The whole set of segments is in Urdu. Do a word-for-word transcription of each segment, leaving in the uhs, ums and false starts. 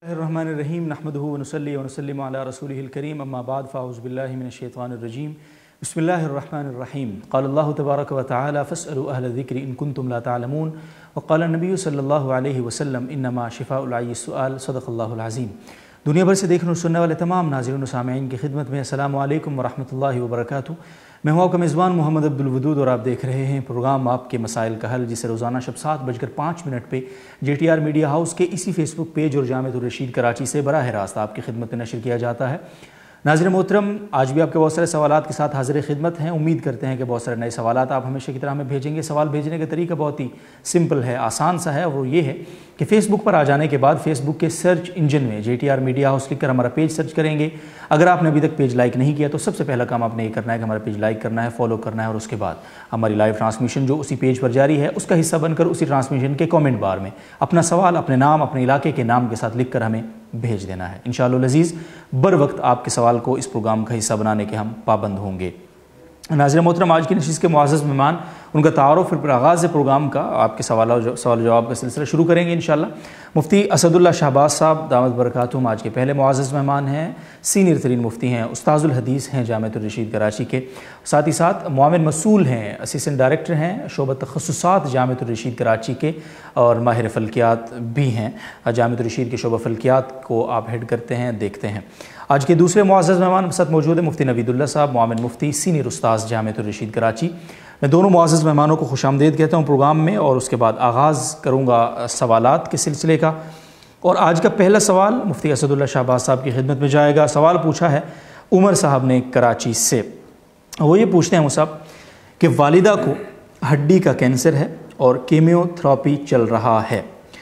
الرحمن الرحیم نحمده ونصلی ونسلم علی رسولہ الکریم اما بعد فاعوذ باللہ من الشیطان الرجیم بسم اللہ الرحمن الرحیم قال اللہ تبارک و تعالی فاسألوا اہل الذکر ان کنتم لا تعلمون وقال النبی صلی اللہ علیہ وسلم انما شفاء العی السؤال صدق اللہ العظیم۔ دنیا بھر سے دیکھنے اور سننے والے تمام ناظرین و سامعین کی خدمت میں السلام علیکم ورحمۃ اللہ وبرکاتہ۔ میں ہوں آپ کا میزبان محمد عبد الودود اور آپ دیکھ رہے ہیں پروگرام آپ کے مسائل کا حل، جسے روزانہ شب سات بج کر پانچ منٹ پہ J T R media house کے اسی فیس بک پیج اور جامعۃ الرشید کراچی سے براہ راست آپ کی خدمت میں نشر کیا جاتا ہے۔ ناظرین محترم، آج بھی آپ کے بہت سارے سوالات کے ساتھ حاضر خدمت ہیں۔ امید کرتے ہیں کہ بہت سارے نئے سوالات آپ ہمیشہ کی طرح ہمیں بھیجیں گے۔ سوال بھیجنے کا طریقہ بہت ہی سمپل ہے، آسان سا ہے، اور وہ یہ ہے کہ فیس بک پر آ جانے کے بعد فیس بک کے سرچ انجن میں J T R media house لکھ کر ہمارا پیج سرچ کریں گے۔ اگر آپ نے ابھی تک پیج لائک نہیں کیا تو سب سے پہلا کام آپ نے یہ کرنا ہے کہ ہمارا پیج لائک کرنا ہے، فالو کرنا ہے، اور اس کے بعد ہماری لائیو ٹرانسمیشن جو اسی پیج پر جاری ہے اس کا حصہ بن کر اسی ٹرانسمیشن کے کامنٹ بار میں اپنا سوال اپنے نام اپنے علاقے کے نام کے ساتھ لکھ کر ہمیں بھیج دینا ہے۔ انشاءاللہ العزیز بر وقت آپ کے سوال کو اس پروگرام کا حصہ بنانے کے ہم پابند ہوں گے۔ ناظرین محترم، آج کی نشست کے معزز مہمان، ان کا تعارف پھر آغاز پروگرام کا آپ کے سوال و جواب کا سلسلہ شروع کریں گے انشاءاللہ۔ مفتی اسد اللہ شہباز صاحب دامت برکاتہم آج کے پہلے معزز مہمان ہیں، سینئر ترین مفتی ہیں، استاذ الحدیث ہیں جامعۃ الرشید کراچی کے، ساتھ ہی ساتھ معاون مسئول ہیں، اسسٹنٹ ڈائریکٹر ہیں شعبہ تخصصات جامعۃ الرشید کراچی کے، اور ماہر فلکیات بھی ہیں۔ جامعۃ الرشید کے شعبہ فلکیات کو آپ ہیڈ کرتے ہیں، دیکھتے ہیں۔ آج کے دوسرے معزز مہمان ساتھ موجود ہیں مفتی نوید اللہ صاحب، معاون مفتی، سینئر استاذ جامعۃ الرشید کراچی۔ میں دونوں معزز مہمانوں کو خوش آمدید کہتا ہوں پروگرام میں، اور اس کے بعد آغاز کروں گا سوالات کے سلسلے کا۔ اور آج کا پہلا سوال مفتی اسد اللہ شہباز صاحب کی خدمت میں جائے گا۔ سوال پوچھا ہے عمر صاحب نے کراچی سے، وہ یہ پوچھتے ہیں صاحب کہ والدہ کو ہڈی کا کینسر ہے اور کیمیو تھراپی چل رہا ہے،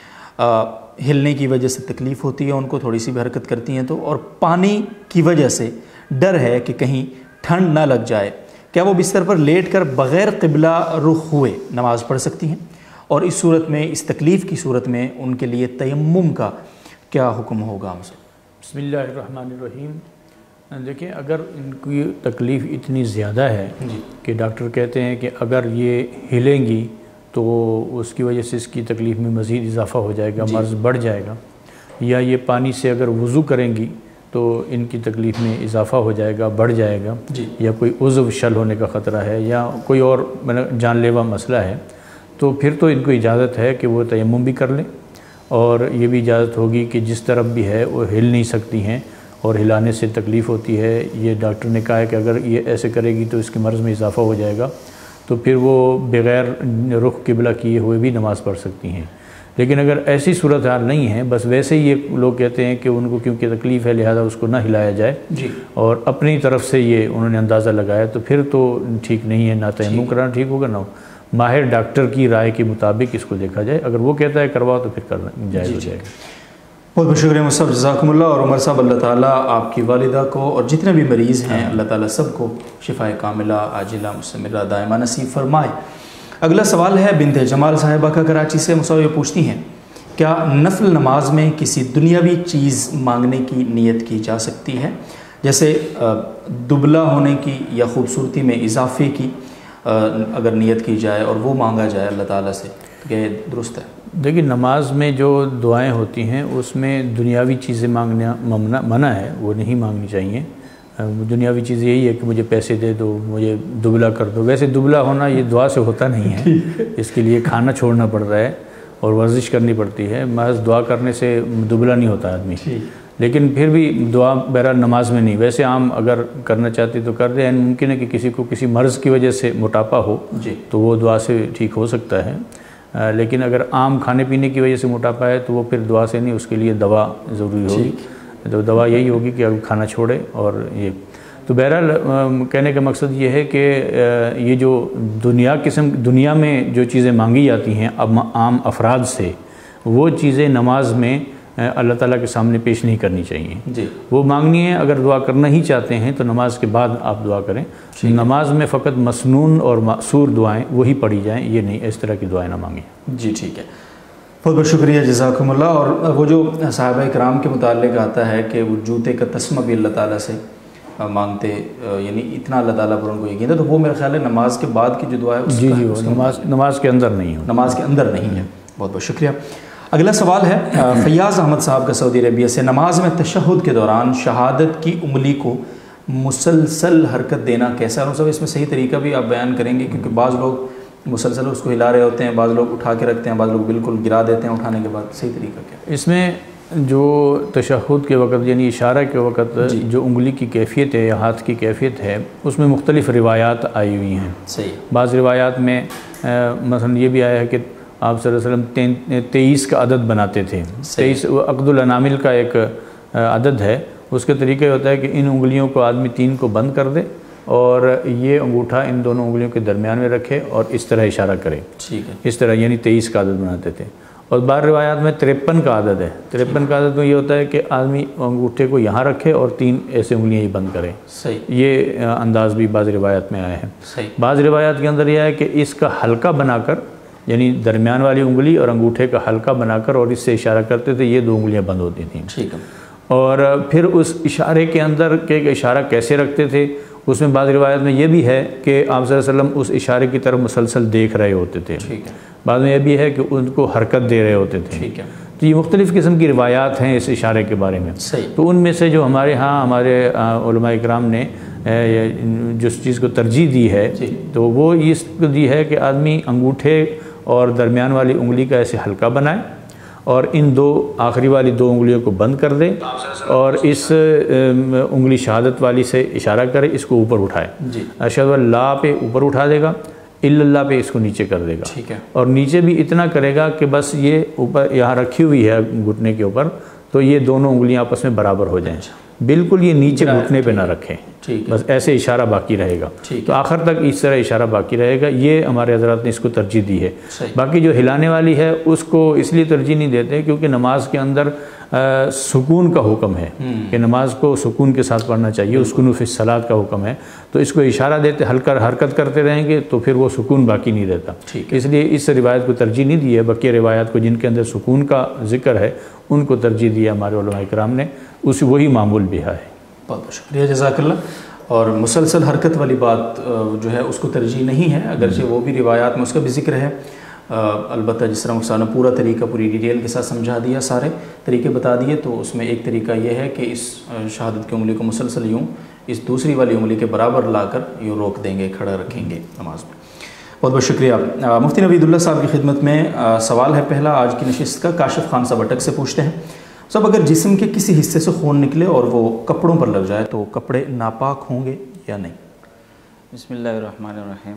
ہلنے کی وجہ سے تکلیف ہوتی ہے ان کو، تھوڑی سی بھی حرکت کرتی ہیں تو، اور پانی کی وجہ سے ڈر ہے کہ کہیں ٹھنڈ نہ لگ جائے، کیا وہ بستر پر لیٹ کر بغیر قبلہ رخ ہوئے نماز پڑھ سکتی ہیں؟ اور اس صورت میں، اس تکلیف کی صورت میں ان کے لیے تیمم کا کیا حکم ہوگا؟ بسم اللہ الرحمن الرحیم۔ دیکھیں، اگر ان کی تکلیف اتنی زیادہ ہے جی کہ ڈاکٹر کہتے ہیں کہ اگر یہ ہلیں گی تو اس کی وجہ سے اس کی تکلیف میں مزید اضافہ ہو جائے گا، مرض بڑھ جائے گا، یا یہ پانی سے اگر وضو کریں گی تو ان کی تکلیف میں اضافہ ہو جائے گا، بڑھ جائے گا، یا کوئی عضو شل ہونے کا خطرہ ہے، یا کوئی اور جان لیوا مسئلہ ہے، تو پھر تو ان کو اجازت ہے کہ وہ تیمم بھی کر لیں، اور یہ بھی اجازت ہوگی کہ جس طرف بھی ہے وہ ہل نہیں سکتی ہیں اور ہلانے سے تکلیف ہوتی ہے، یہ ڈاکٹر نے کہا ہے کہ اگر یہ ایسے کرے گی تو اس کے مرض میں اضافہ ہو جائے گا، تو پھر وہ بغیر رخ قبلہ کیے ہوئے بھی نماز پڑھ سکتی ہیں۔ لیکن اگر ایسی صورتحال نہیں ہے، بس ویسے ہی یہ لوگ کہتے ہیں کہ ان کو کیونکہ تکلیف ہے لہذا اس کو نہ ہلایا جائے جی اور اپنی طرف سے یہ انہوں نے اندازہ لگایا، تو پھر تو ٹھیک نہیں ہے، نہ تیمم کرانا ٹھیک ہوگا، نہ ماہر ڈاکٹر کی رائے کے مطابق اس کو دیکھا جائے، اگر وہ کہتا ہے کرواؤ تو پھر کرنا جائز ہو جائے گا۔ بہت بہت شکریہ مصطفیٰ، جزاکم اللہ۔ اور عمر صاحب، اللہ تعالیٰ آپ کی والدہ کو اور جتنے بھی مریض ہیں اللہ تعالیٰ سب کو شفاء کاملہ عاجلہ مستمرہ دائمہ نصیب فرمائے۔ اگلا سوال ہے بنت جمال صاحبہ کا کراچی سے، مسئلہ پوچھتی ہیں کیا نفل نماز میں کسی دنیاوی چیز مانگنے کی نیت کی جا سکتی ہے، جیسے دبلا ہونے کی یا خوبصورتی میں اضافے کی اگر نیت کی جائے اور وہ مانگا جائے اللہ تعالیٰ سے، تو کیا یہ درست ہے؟ دیکھیں، نماز میں جو دعائیں ہوتی ہیں اس میں دنیاوی چیزیں مانگنا ممنع منع ہے، وہ نہیں مانگنی چاہیے۔ دنیاوی چیز یہی ہے کہ مجھے پیسے دے دو، مجھے دبلا کر دو، ویسے دبلا ہونا یہ دعا سے ہوتا نہیں ہے، اس کے لیے کھانا چھوڑنا پڑ رہا ہے اور ورزش کرنی پڑتی ہے، محض دعا کرنے سے دبلا نہیں ہوتا آدمی۔ لیکن پھر بھی دعا بہرحال نماز میں نہیں، ویسے عام اگر کرنا چاہتی تو کر دیں، ممکن ہے کہ کسی کو کسی مرض کی وجہ سے موٹاپا ہو تو وہ دعا سے ٹھیک ہو سکتا ہے، لیکن اگر عام کھانے پینے کی وجہ سے موٹاپا ہے تو وہ پھر دعا سے نہیں، اس کے لیے دوا ضروری ہوگی، تو دوا یہی ہوگی کہ اب کھانا چھوڑے۔ اور یہ تو بہرحال کہنے کا مقصد یہ ہے کہ یہ جو دنیا قسم دنیا میں جو چیزیں مانگی جاتی ہیں اب عام افراد سے، وہ چیزیں نماز میں اللہ تعالیٰ کے سامنے پیش نہیں کرنی چاہیے جی۔ وہ مانگنی ہے، اگر دعا کرنا ہی چاہتے ہیں تو نماز کے بعد آپ دعا کریں، نماز میں فقط مسنون اور معصور دعائیں وہی پڑھی جائیں، یہ نہیں اس طرح کی دعائیں نہ مانگیں جی۔ ٹھیک ہے، بہت بہت شکریہ، جزاکم اللہ۔ اور وہ جو صحابہ کرام کے متعلق آتا ہے کہ وہ جوتے کا تسمہ بھی اللہ تعالیٰ سے مانگتے، یعنی اتنا اللہ تعالیٰ پر ان کو یقین ہے، تو وہ میرا خیال ہے نماز کے بعد کی جو دعا ہے جی جی وہ نماز نماز کے اندر نہیں ہو، نماز کے اندر نہیں ہے۔ بہت بہت شکریہ۔ اگلا سوال ہے فیاض احمد صاحب کا سعودی عربیہ سے، نماز میں تشہد کے دوران شہادت کی انگلی کو مسلسل حرکت دینا کیسا ہے؟ اس میں صحیح طریقہ بھی آپ بیان کریں گے، کیونکہ بعض لوگ مسلسل اس کو ہلا رہے ہوتے ہیں، بعض لوگ اٹھا کے رکھتے ہیں، بعض لوگ بالکل گرا دیتے ہیں اٹھانے کے بعد، صحیح طریقہ کیا ہے اس میں؟ جو تشہد کے وقت یعنی اشارہ کے وقت جی. جو انگلی کی کیفیت ہے یا ہاتھ کی کیفیت ہے، اس میں مختلف روایات آئی ہوئی ہیں. صحیح. بعض روایات میں مثلا یہ بھی آیا ہے کہ آپ صلی اللہ علیہ وسلم تیئیس کا عدد بناتے تھے. تیئیس عقد الانامل کا ایک عدد ہے. اس کے طریقہ یہ ہوتا ہے کہ ان انگلیوں کو آدمی تین کو بند کر دے اور یہ انگوٹھا ان دونوں انگلیوں کے درمیان میں رکھے اور اس طرح اشارہ کرے. ٹھیک ہے. اس طرح یعنی تیئیس کا عدد بناتے تھے. اور بعض روایات میں ترپن کا عدد ہے. ترپن کا عدد میں یہ ہوتا ہے کہ آدمی انگوٹھے کو یہاں رکھے اور تین ایسے انگلیاں ہی بند کرے. صحیح. یہ انداز بھی بعض روایات میں آیا ہے. صحیح. بعض روایات کے اندر یہ ہے کہ اس کا حلقہ بنا کر یعنی درمیان والی انگلی اور انگوٹھے کا حلقہ بنا کر اور اس سے اشارہ کرتے تھے، یہ دو انگلیاں بند ہوتی تھیں. ٹھیک ہے. اور پھر اس اشارے کے اندر کہ اشارہ کیسے رکھتے تھے، اس میں بعض روایت میں یہ بھی ہے کہ آپ صلی اللہ علیہ وسلم اس اشارے کی طرف مسلسل دیکھ رہے ہوتے تھے. ٹھیک ہے. بعد میں یہ بھی ہے کہ ان کو حرکت دے رہے ہوتے تھے. ٹھیک ہے. تو یہ مختلف قسم کی روایات ہیں اس اشارے کے بارے میں. صحیح. تو ان میں سے جو ہمارے ہاں ہمارے علماء اکرام نے جس چیز کو ترجیح دی ہے تو وہ اس کو دی ہے کہ آدمی انگوٹھے اور درمیان والی انگلی کا ایسے حلقہ بنائے اور ان دو آخری والی دو انگلیوں کو بند کر دے اور اس انگلی شہادت والی سے اشارہ کرے، اس کو اوپر اٹھائے. جی. اشہد اللہ پہ اوپر اٹھا دے گا، الا اللہ پہ اس کو نیچے کر دے گا. ٹھیک ہے. اور نیچے بھی اتنا کرے گا کہ بس یہ اوپر یہاں رکھی ہوئی ہے گھٹنے کے اوپر، تو یہ دونوں انگلیاں آپس میں برابر ہو جائیں. بالکل یہ نیچے گھٹنے پہ نہ رکھیں، بس ایسے اشارہ باقی رہے گا. تو آخر تک اس طرح اشارہ باقی رہے گا. یہ ہمارے حضرات نے اس کو ترجیح دی ہے. باقی جو ہلانے والی ہے اس کو اس لیے ترجیح نہیں دیتے کیونکہ نماز کے اندر سکون کا حکم ہے کہ نماز کو سکون کے ساتھ پڑھنا چاہیے. اسکنوا فی الصلاۃ کا حکم ہے. تو اس کو اشارہ دیتے ہلکا حرکت کرتے رہیں گے تو پھر وہ سکون باقی نہیں رہتا. اس لیے اس روایت کو ترجیح نہیں دی ہے. بقیہ روایات کو جن کے اندر سکون کا ذکر ہے ان کو ترجیح دی ہے ہمارے علماء کرام نے. اس وہی معمول بھی ہے. بہت بہت شکریہ، جزاک اللہ. اور مسلسل حرکت والی بات جو ہے اس کو ترجیح نہیں ہے، اگرچہ وہ بھی روایات میں اس کا بھی ذکر ہے. البتہ جس طرح مختار نے پورا طریقہ پوری ڈیٹیل کے ساتھ سمجھا دیا، سارے طریقے بتا دیے، تو اس میں ایک طریقہ یہ ہے کہ اس شہادت کی انگلی کو مسلسل یوں اس دوسری والی انگلی کے برابر لا کر یوں روک دیں گے، کھڑا رکھیں گے نماز میں. بہت بہت شکریہ. مفتی نوید اللہ صاحب کی خدمت میں سوال ہے پہلا آج کی نشست کا. کاشف خان صاحب اٹک سے پوچھتے ہیں، صاحب اگر جسم کے کسی حصے سے خون نکلے اور وہ کپڑوں پر لگ جائے تو کپڑے ناپاک ہوں گے یا نہیں؟ بسم اللہ الرحمن الرحیم.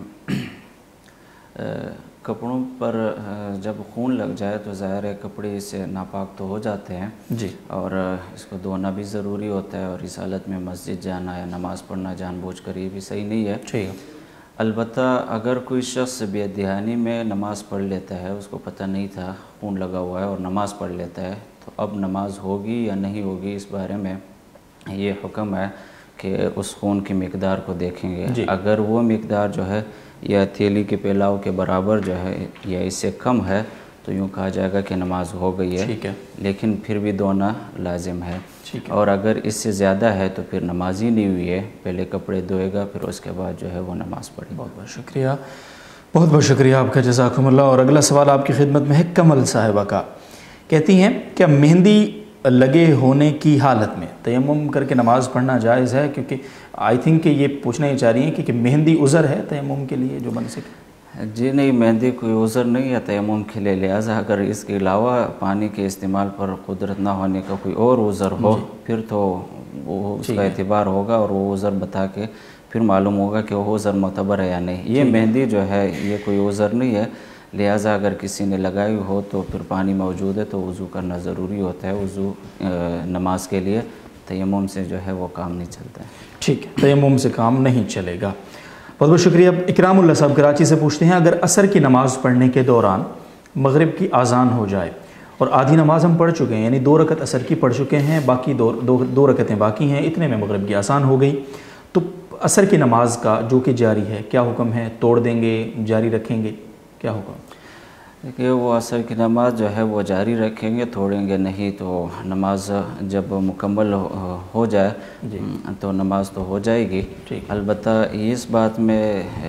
کپڑوں پر جب خون لگ جائے تو ظاہر ہے کپڑے اس سے ناپاک تو ہو جاتے ہیں جی، اور اس کو دھونا بھی ضروری ہوتا ہے، اور اس حالت میں مسجد جانا یا نماز پڑھنا جان بوجھ کر یہ بھی صحیح نہیں ہے. ٹھیک ہے. البتہ اگر کوئی شخص بے دھیانی میں نماز پڑھ لیتا ہے، اس کو پتہ نہیں تھا خون لگا ہوا ہے اور نماز پڑھ لیتا ہے، تو اب نماز ہوگی یا نہیں ہوگی اس بارے میں یہ حکم ہے کہ اس خون کی مقدار کو دیکھیں گے. جی. اگر وہ مقدار جو ہے یا تھیلی کے پھیلاؤ کے برابر جو ہے یا اس سے کم ہے تو یوں کہا جائے گا کہ نماز ہو گئی ہے. ٹھیک ہے. لیکن پھر بھی دھونا لازم ہے. ٹھیک ہے. اور اگر اس سے زیادہ ہے تو پھر نماز ہی نہیں ہوئی ہے، پہلے کپڑے دھوئے گا پھر اس کے بعد جو ہے وہ نماز پڑھے گا. بہت بہت شکریہ، بہت بہت شکریہ آپ کا، جزاکم اللہ. اور اگلا سوال آپ کی خدمت میں ہے کمل صاحبہ کا. کہتی ہیں کیا مہندی لگے ہونے کی حالت میں تیمم کر کے نماز پڑھنا جائز ہے؟ کیونکہ آئی تھنک کہ یہ پوچھنا ہی چاہ رہی ہیں کہ مہندی عذر ہے تیمم کے لیے جو بن سکے. جی نہیں، مہندی کوئی عذر نہیں ہے تیمم کے لیے، لہٰذا اگر اس کے علاوہ پانی کے استعمال پر قدرت نہ ہونے کا کوئی اور عذر ہو پھر تو وہ اس کا اعتبار ہوگا اور وہ عذر بتا کے پھر معلوم ہوگا کہ وہ عذر معتبر ہے یا نہیں. یہ مہندی جو ہے یہ کوئی عذر نہیں ہے، لہٰذا اگر کسی نے لگائی ہو تو پھر پانی موجود ہے تو وضو کرنا ضروری ہوتا ہے. وضو نماز کے لیے، تیمم سے جو ہے وہ کام نہیں چلتا ہے. ٹھیک ہے، تیمم سے کام نہیں چلے گا. بہت بہت شکریہ. اکرام اللہ صاحب کراچی سے پوچھتے ہیں اگر عصر کی نماز پڑھنے کے دوران مغرب کی اذان ہو جائے اور آدھی نماز ہم پڑھ چکے ہیں، یعنی دو رکعت عصر کی پڑھ چکے ہیں، باقی دو دو, دو رکعتیں باقی ہیں، اتنے میں مغرب کی اذان ہو گئی، تو عصر کی نماز کا جو کہ جاری ہے کیا حکم ہے؟ توڑ دیں گے، جاری رکھیں گے، کیا حکم؟ دیکھیے وہ عصر کی نماز جو ہے وہ جاری رکھیں گے، توڑیں گے نہیں. تو نماز جب مکمل ہو جائے تو نماز تو ہو جائے گی. البتہ اس بات میں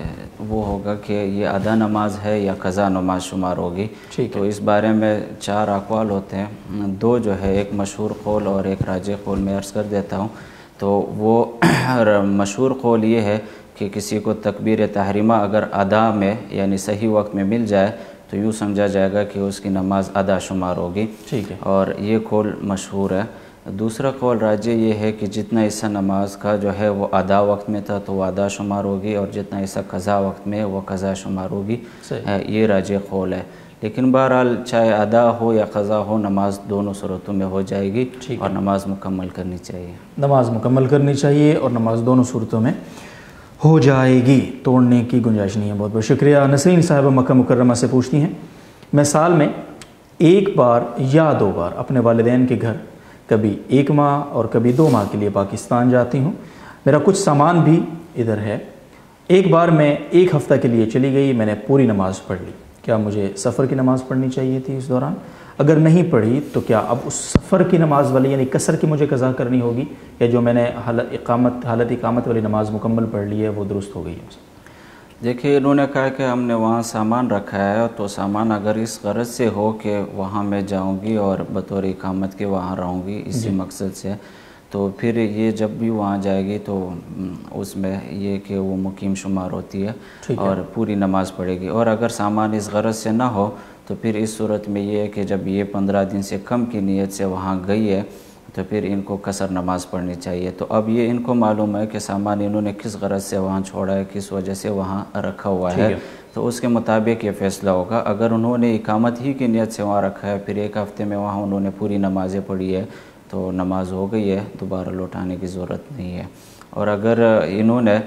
وہ ہوگا کہ یہ ادا نماز ہے یا قضا نماز شمار ہوگی. تو اس بارے میں چار اقوال ہوتے ہیں. دو جو ہے ایک مشہور قول اور ایک راجح قول میں عرض کر دیتا ہوں. تو وہ مشہور قول یہ ہے کہ کسی کو تکبیر تحریمہ اگر ادا میں یعنی صحیح وقت میں مل جائے تو یوں سمجھا جائے گا کہ اس کی نماز ادا شمار ہوگی. ٹھیک ہے. اور یہ قول مشہور ہے. دوسرا قول راجح یہ ہے کہ جتنا حصہ نماز کا جو ہے وہ ادا وقت میں تھا تو وہ ادا شمار ہوگی اور جتنا حصہ قضا وقت میں وہ قضا شمار ہوگی. یہ راجح قول ہے. لیکن بہرحال چاہے ادا ہو یا قضا ہو نماز دونوں صورتوں میں ہو جائے گی اور نماز مکمل کرنی چاہیے. نماز مکمل کرنی چاہیے اور نماز دونوں صورتوں میں ہو جائے گی, توڑنے کی گنجائش نہیں ہے. بہت بہت شکریہ. نسرین صاحبہ مکہ مکرمہ سے پوچھتی ہیں, میں سال میں ایک بار یا دو بار اپنے والدین کے گھر کبھی ایک ماہ اور کبھی دو ماہ کے لیے پاکستان جاتی ہوں. میرا کچھ سامان بھی ادھر ہے. ایک بار میں ایک ہفتہ کے لیے چلی گئی, میں نے پوری نماز پڑھ لی. کیا مجھے سفر کی نماز پڑھنی چاہیے تھی اس دوران؟ اگر نہیں پڑھی تو کیا اب اس سفر کی نماز والی یعنی قصر کی مجھے قضا کرنی ہوگی, یا جو میں نے حالت اقامت حالت اقامت والی نماز مکمل پڑھ لی ہے وہ درست ہو گئی ہے؟ دیکھیے انہوں نے کہا کہ ہم نے وہاں سامان رکھا ہے, تو سامان اگر اس غرض سے ہو کہ وہاں میں جاؤں گی اور بطور اقامت کے وہاں رہوں گی اسی مقصد سے, تو پھر یہ جب بھی وہاں جائے گی تو اس میں یہ کہ وہ مقیم شمار ہوتی ہے اور پوری نماز پڑھے گی. اور اگر سامان اس غرض سے نہ ہو تو پھر اس صورت میں یہ ہے کہ جب یہ پندرہ دن سے کم کی نیت سے وہاں گئی ہے تو پھر ان کو قصر نماز پڑھنی چاہیے. تو اب یہ ان کو معلوم ہے کہ سامان انہوں نے کس غرض سے وہاں چھوڑا ہے, کس وجہ سے وہاں رکھا ہوا ہے, تو اس کے مطابق یہ فیصلہ ہوگا. اگر انہوں نے اقامت ہی کی نیت سے وہاں رکھا ہے, پھر ایک ہفتے میں وہاں انہوں نے پوری نمازیں پڑھی ہے تو نماز ہو گئی ہے, دوبارہ لوٹانے کی ضرورت نہیں ہے. اور اگر انہوں نے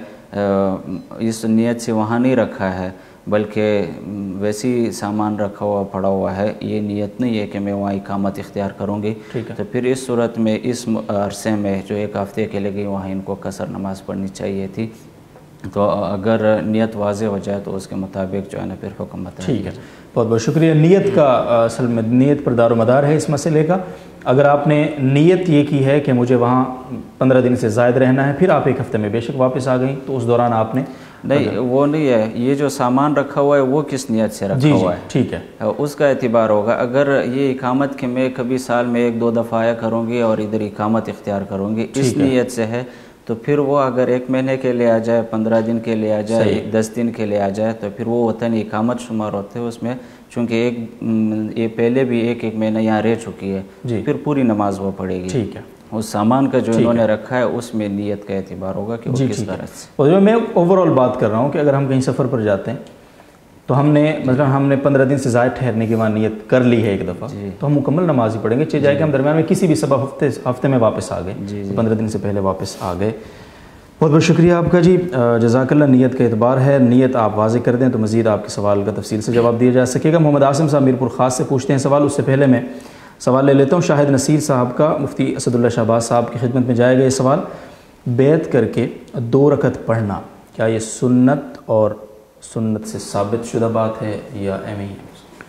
اس نیت سے وہاں نہیں رکھا ہے بلکہ ویسی سامان رکھا ہوا پڑا ہوا ہے, یہ نیت نہیں ہے کہ میں وہاں اقامت اختیار کروں گی, تو پھر اس صورت میں اس عرصے میں جو ایک ہفتے کے لے گئی وہاں ان کو قصر نماز پڑھنی چاہیے تھی. تو اگر نیت واضح ہو جائے تو اس کے مطابق جو ہے نا پھر حکم بتا. ٹھیک ہے, بہت بہت شکریہ. نیت کا اصل میں نیت پر دار و مدار ہے اس مسئلے کا. اگر آپ نے نیت یہ کی ہے کہ مجھے وہاں پندرہ دن سے زائد رہنا ہے, پھر آپ ایک ہفتے میں بے شک واپس آ گئیں, تو اس دوران آپ نے نہیں, وہ نہیں ہے. یہ جو سامان رکھا ہوا ہے وہ کس نیت سے رکھا ہوا ہے, ٹھیک ہے, اس کا اعتبار ہوگا. اگر یہ اقامت کہ میں کبھی سال میں ایک دو دفعہ آیا کروں گی اور ادھر اقامت اختیار کروں گی اس نیت سے ہے, تو پھر وہ اگر ایک مہینے کے لیے آ جائے, پندرہ دن کے لیے آ جائے, دس دن کے لیے آ جائے, تو پھر وہ وطن اقامت شمار ہوتے ہیں اس میں, چونکہ ایک یہ پہلے بھی ایک ایک مہینہ یہاں رہ چکی ہے, پھر پوری نماز وہ پڑھے گی. ٹھیک ہے. اس سامان کا جو انہوں نے رکھا ہے اس میں نیت کا اعتبار ہوگا کہ وہ کس غرض سے. اور میں اوور آل بات کر رہا ہوں کہ اگر ہم کہیں سفر پر جاتے ہیں تو ہم نے مثلا ہم نے پندرہ دن سے زائد ٹھہرنے کی وہاں نیت کر لی ہے ایک دفعہ, تو ہم مکمل نماز ہی پڑھیں گے, چاہے جائے کہ ہم درمیان میں کسی بھی سبب ہفتے ہفتے میں واپس آ گئے, پندرہ دن سے پہلے واپس آ گئے. بہت بہت شکریہ آپ کا جی, جزاک اللہ. نیت کا اعتبار ہے, نیت آپ واضح کر دیں تو مزید آپ کے سوال کا تفصیل سے جواب دیا جا سکے گا. محمد عاصم صاحب میرپور خاص سے پوچھتے ہیں سوال, اس سے پہلے میں سوال لے لیتا ہوں. شاہد نصیر صاحب کا مفتی اسد اللہ شہباز صاحب کی خدمت میں جائے گا یہ سوال. بیعت کر کے دو رکعت پڑھنا کیا یہ سنت اور سنت سے ثابت شدہ بات ہے یا ایویں ہی؟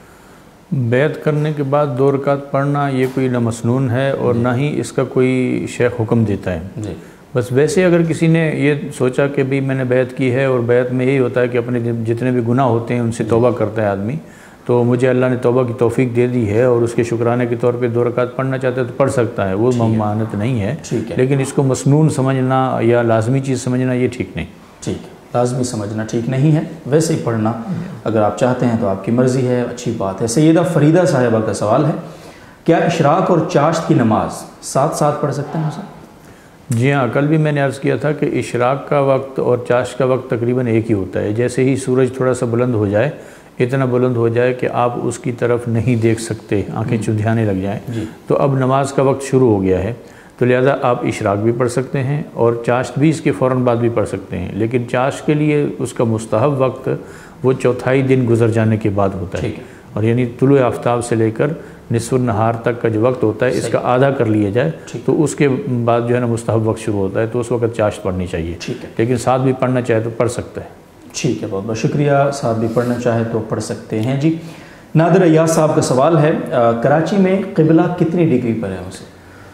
بیعت کرنے کے بعد دو رکعت پڑھنا یہ کوئی نہ مسنون ہے اور نہ ہی اس کا کوئی شیخ حکم دیتا ہے. جی, بس ویسے اگر کسی نے یہ سوچا کہ بھی میں نے بیعت کی ہے اور بیعت میں یہی ہوتا ہے کہ اپنے جتنے بھی گناہ ہوتے ہیں ان سے توبہ کرتا ہے آدمی, تو مجھے اللہ نے توبہ کی توفیق دے دی ہے اور اس کے شکرانے کے طور پہ دو رکعت پڑھنا چاہتا ہے تو پڑھ سکتا ہے, وہ ممانعت نہیں ہے. لیکن اس کو مسنون سمجھنا یا لازمی چیز سمجھنا یہ ٹھیک نہیں. ٹھیک ہے, لازمی سمجھنا ٹھیک نہیں ہے, ویسے ہی پڑھنا اگر آپ چاہتے ہیں تو آپ کی مرضی ہے, اچھی بات ہے. سیدہ فریدہ صاحبہ کا سوال ہے, کیا اشراق اور چاشت کی نماز ساتھ ساتھ پڑھ سکتے ہیں اسے؟ جی ہاں, کل بھی میں نے عرض کیا تھا کہ اشراق کا وقت اور چاشت کا وقت تقریباً ایک ہی ہوتا ہے. جیسے ہی سورج تھوڑا سا بلند ہو جائے, اتنا بلند ہو جائے کہ آپ اس کی طرف نہیں دیکھ سکتے, آنکھیں چندھیانے لگ جائیں, تو اب نماز کا وقت شروع ہو گیا ہے, تو لہذا آپ اشراق بھی پڑھ سکتے ہیں اور چاشت بھی اس کے فوراً بعد بھی پڑھ سکتے ہیں. لیکن چاشت کے لیے اس کا مستحب وقت وہ چوتھائی دن گزر جانے کے بعد ہوتا ہے, اور یعنی طلوع آفتاب سے لے کر نصف النہار تک کا جو وقت ہوتا ہے اس کا آدھا کر لیا جائے تو اس کے بعد جو ہے نا مستحب وقت شروع ہوتا ہے, تو اس وقت چاشت پڑھنی چاہیے. لیکن ساتھ بھی پڑھنا چاہے تو پڑھ سکتا ہے. ٹھیک ہے, بہت بہت شکریہ. ساتھ بھی پڑھنا چاہے تو پڑھ سکتے ہیں. جی, نادر ایاز صاحب کا سوال ہے, کراچی میں قبلہ کتنی ڈگری پر ہے اسے؟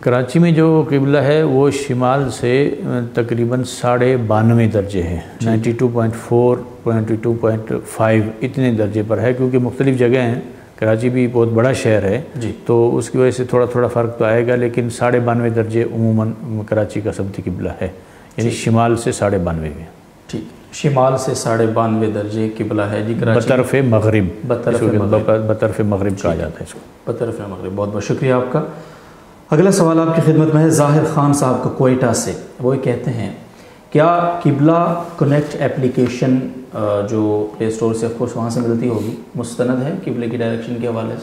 کراچی میں جو قبلہ ہے وہ شمال سے تقریباً ساڑھے بانوے درجے ہے، ninety two point four ninety two point five اتنے درجے پر ہے، کیونکہ مختلف جگہ ہیں، کراچی بھی بہت بڑا شہر ہے جی، تو اس کی وجہ سے تھوڑا تھوڑا فرق تو آئے گا، لیکن ساڑھے بانوے درجے عموماً کراچی کا سمتی قبلہ ہے، یعنی شمال سے ساڑھے بانوے میں. ٹھیک، شمال سے ساڑھے بانوے درجے قبلہ ہے جی کراچی، بطرف مغرب، بطرف مغرب بطرف مغرب کہا جاتا ہے اس کو. بطرف مغرب. بہت بہت شکریہ آپ کا. اگلا سوال آپ کی خدمت میں ہے ظاہر خان صاحب کا کوئٹہ سے. وہ یہ کہتے ہیں کیا قبلہ کنیکٹ اپلیکیشن جو پلے اسٹور سے آف کورس وہاں سے ملتی ہوگی مستند ہے قبلے کی ڈائریکشن کے حوالے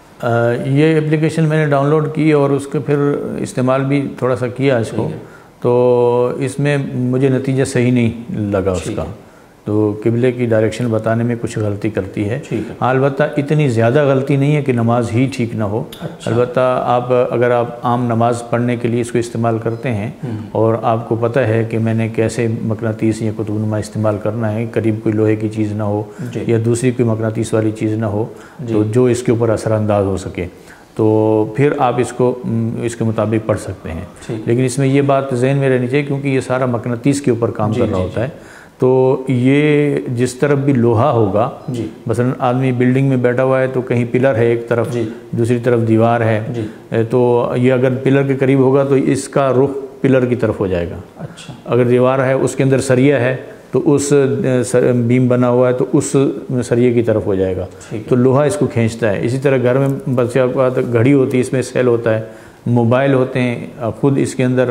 سے؟ یہ اپلیکیشن میں نے ڈاؤن لوڈ کی اور اس کو پھر استعمال بھی تھوڑا سا کیا اس کو، تو اس میں مجھے نتیجہ صحیح نہیں لگا اس کا، تو قبلے کی ڈائریکشن بتانے میں کچھ غلطی کرتی ہے. البتہ اتنی زیادہ غلطی نہیں ہے کہ نماز ہی ٹھیک نہ ہو. البتہ آپ اگر آپ عام نماز پڑھنے کے لیے اس کو استعمال کرتے ہیں اور آپ کو پتہ ہے کہ میں نے کیسے مقناطیس یا قطب نما استعمال کرنا ہے، قریب کوئی لوہے کی چیز نہ ہو یا دوسری کوئی مقناطیس والی چیز نہ ہو تو جو اس کے اوپر اثر انداز ہو سکے، تو پھر آپ اس کو اس کے مطابق پڑھ سکتے ہیں. لیکن اس میں یہ بات ذہن میں رہنی چاہیے کیونکہ یہ سارا مقناطیس کے اوپر کام کر رہا ہوتا ہے، تو یہ جس طرف بھی لوہا ہوگا، مثلا آدمی بلڈنگ میں بیٹھا ہوا ہے تو کہیں پلر ہے ایک طرف، دوسری طرف دیوار ہے، تو یہ اگر پلر کے قریب ہوگا تو اس کا رخ پلر کی طرف ہو جائے گا. اچھا، اگر دیوار ہے اس کے اندر سریا ہے تو اس بیم بنا ہوا ہے تو اس سریے کی طرف ہو جائے گا، تو لوہا اس کو کھینچتا ہے. اسی طرح گھر میں بچہ گھڑی ہوتی ہے، اس میں سیل ہوتا ہے، موبائل ہوتے ہیں، خود اس کے اندر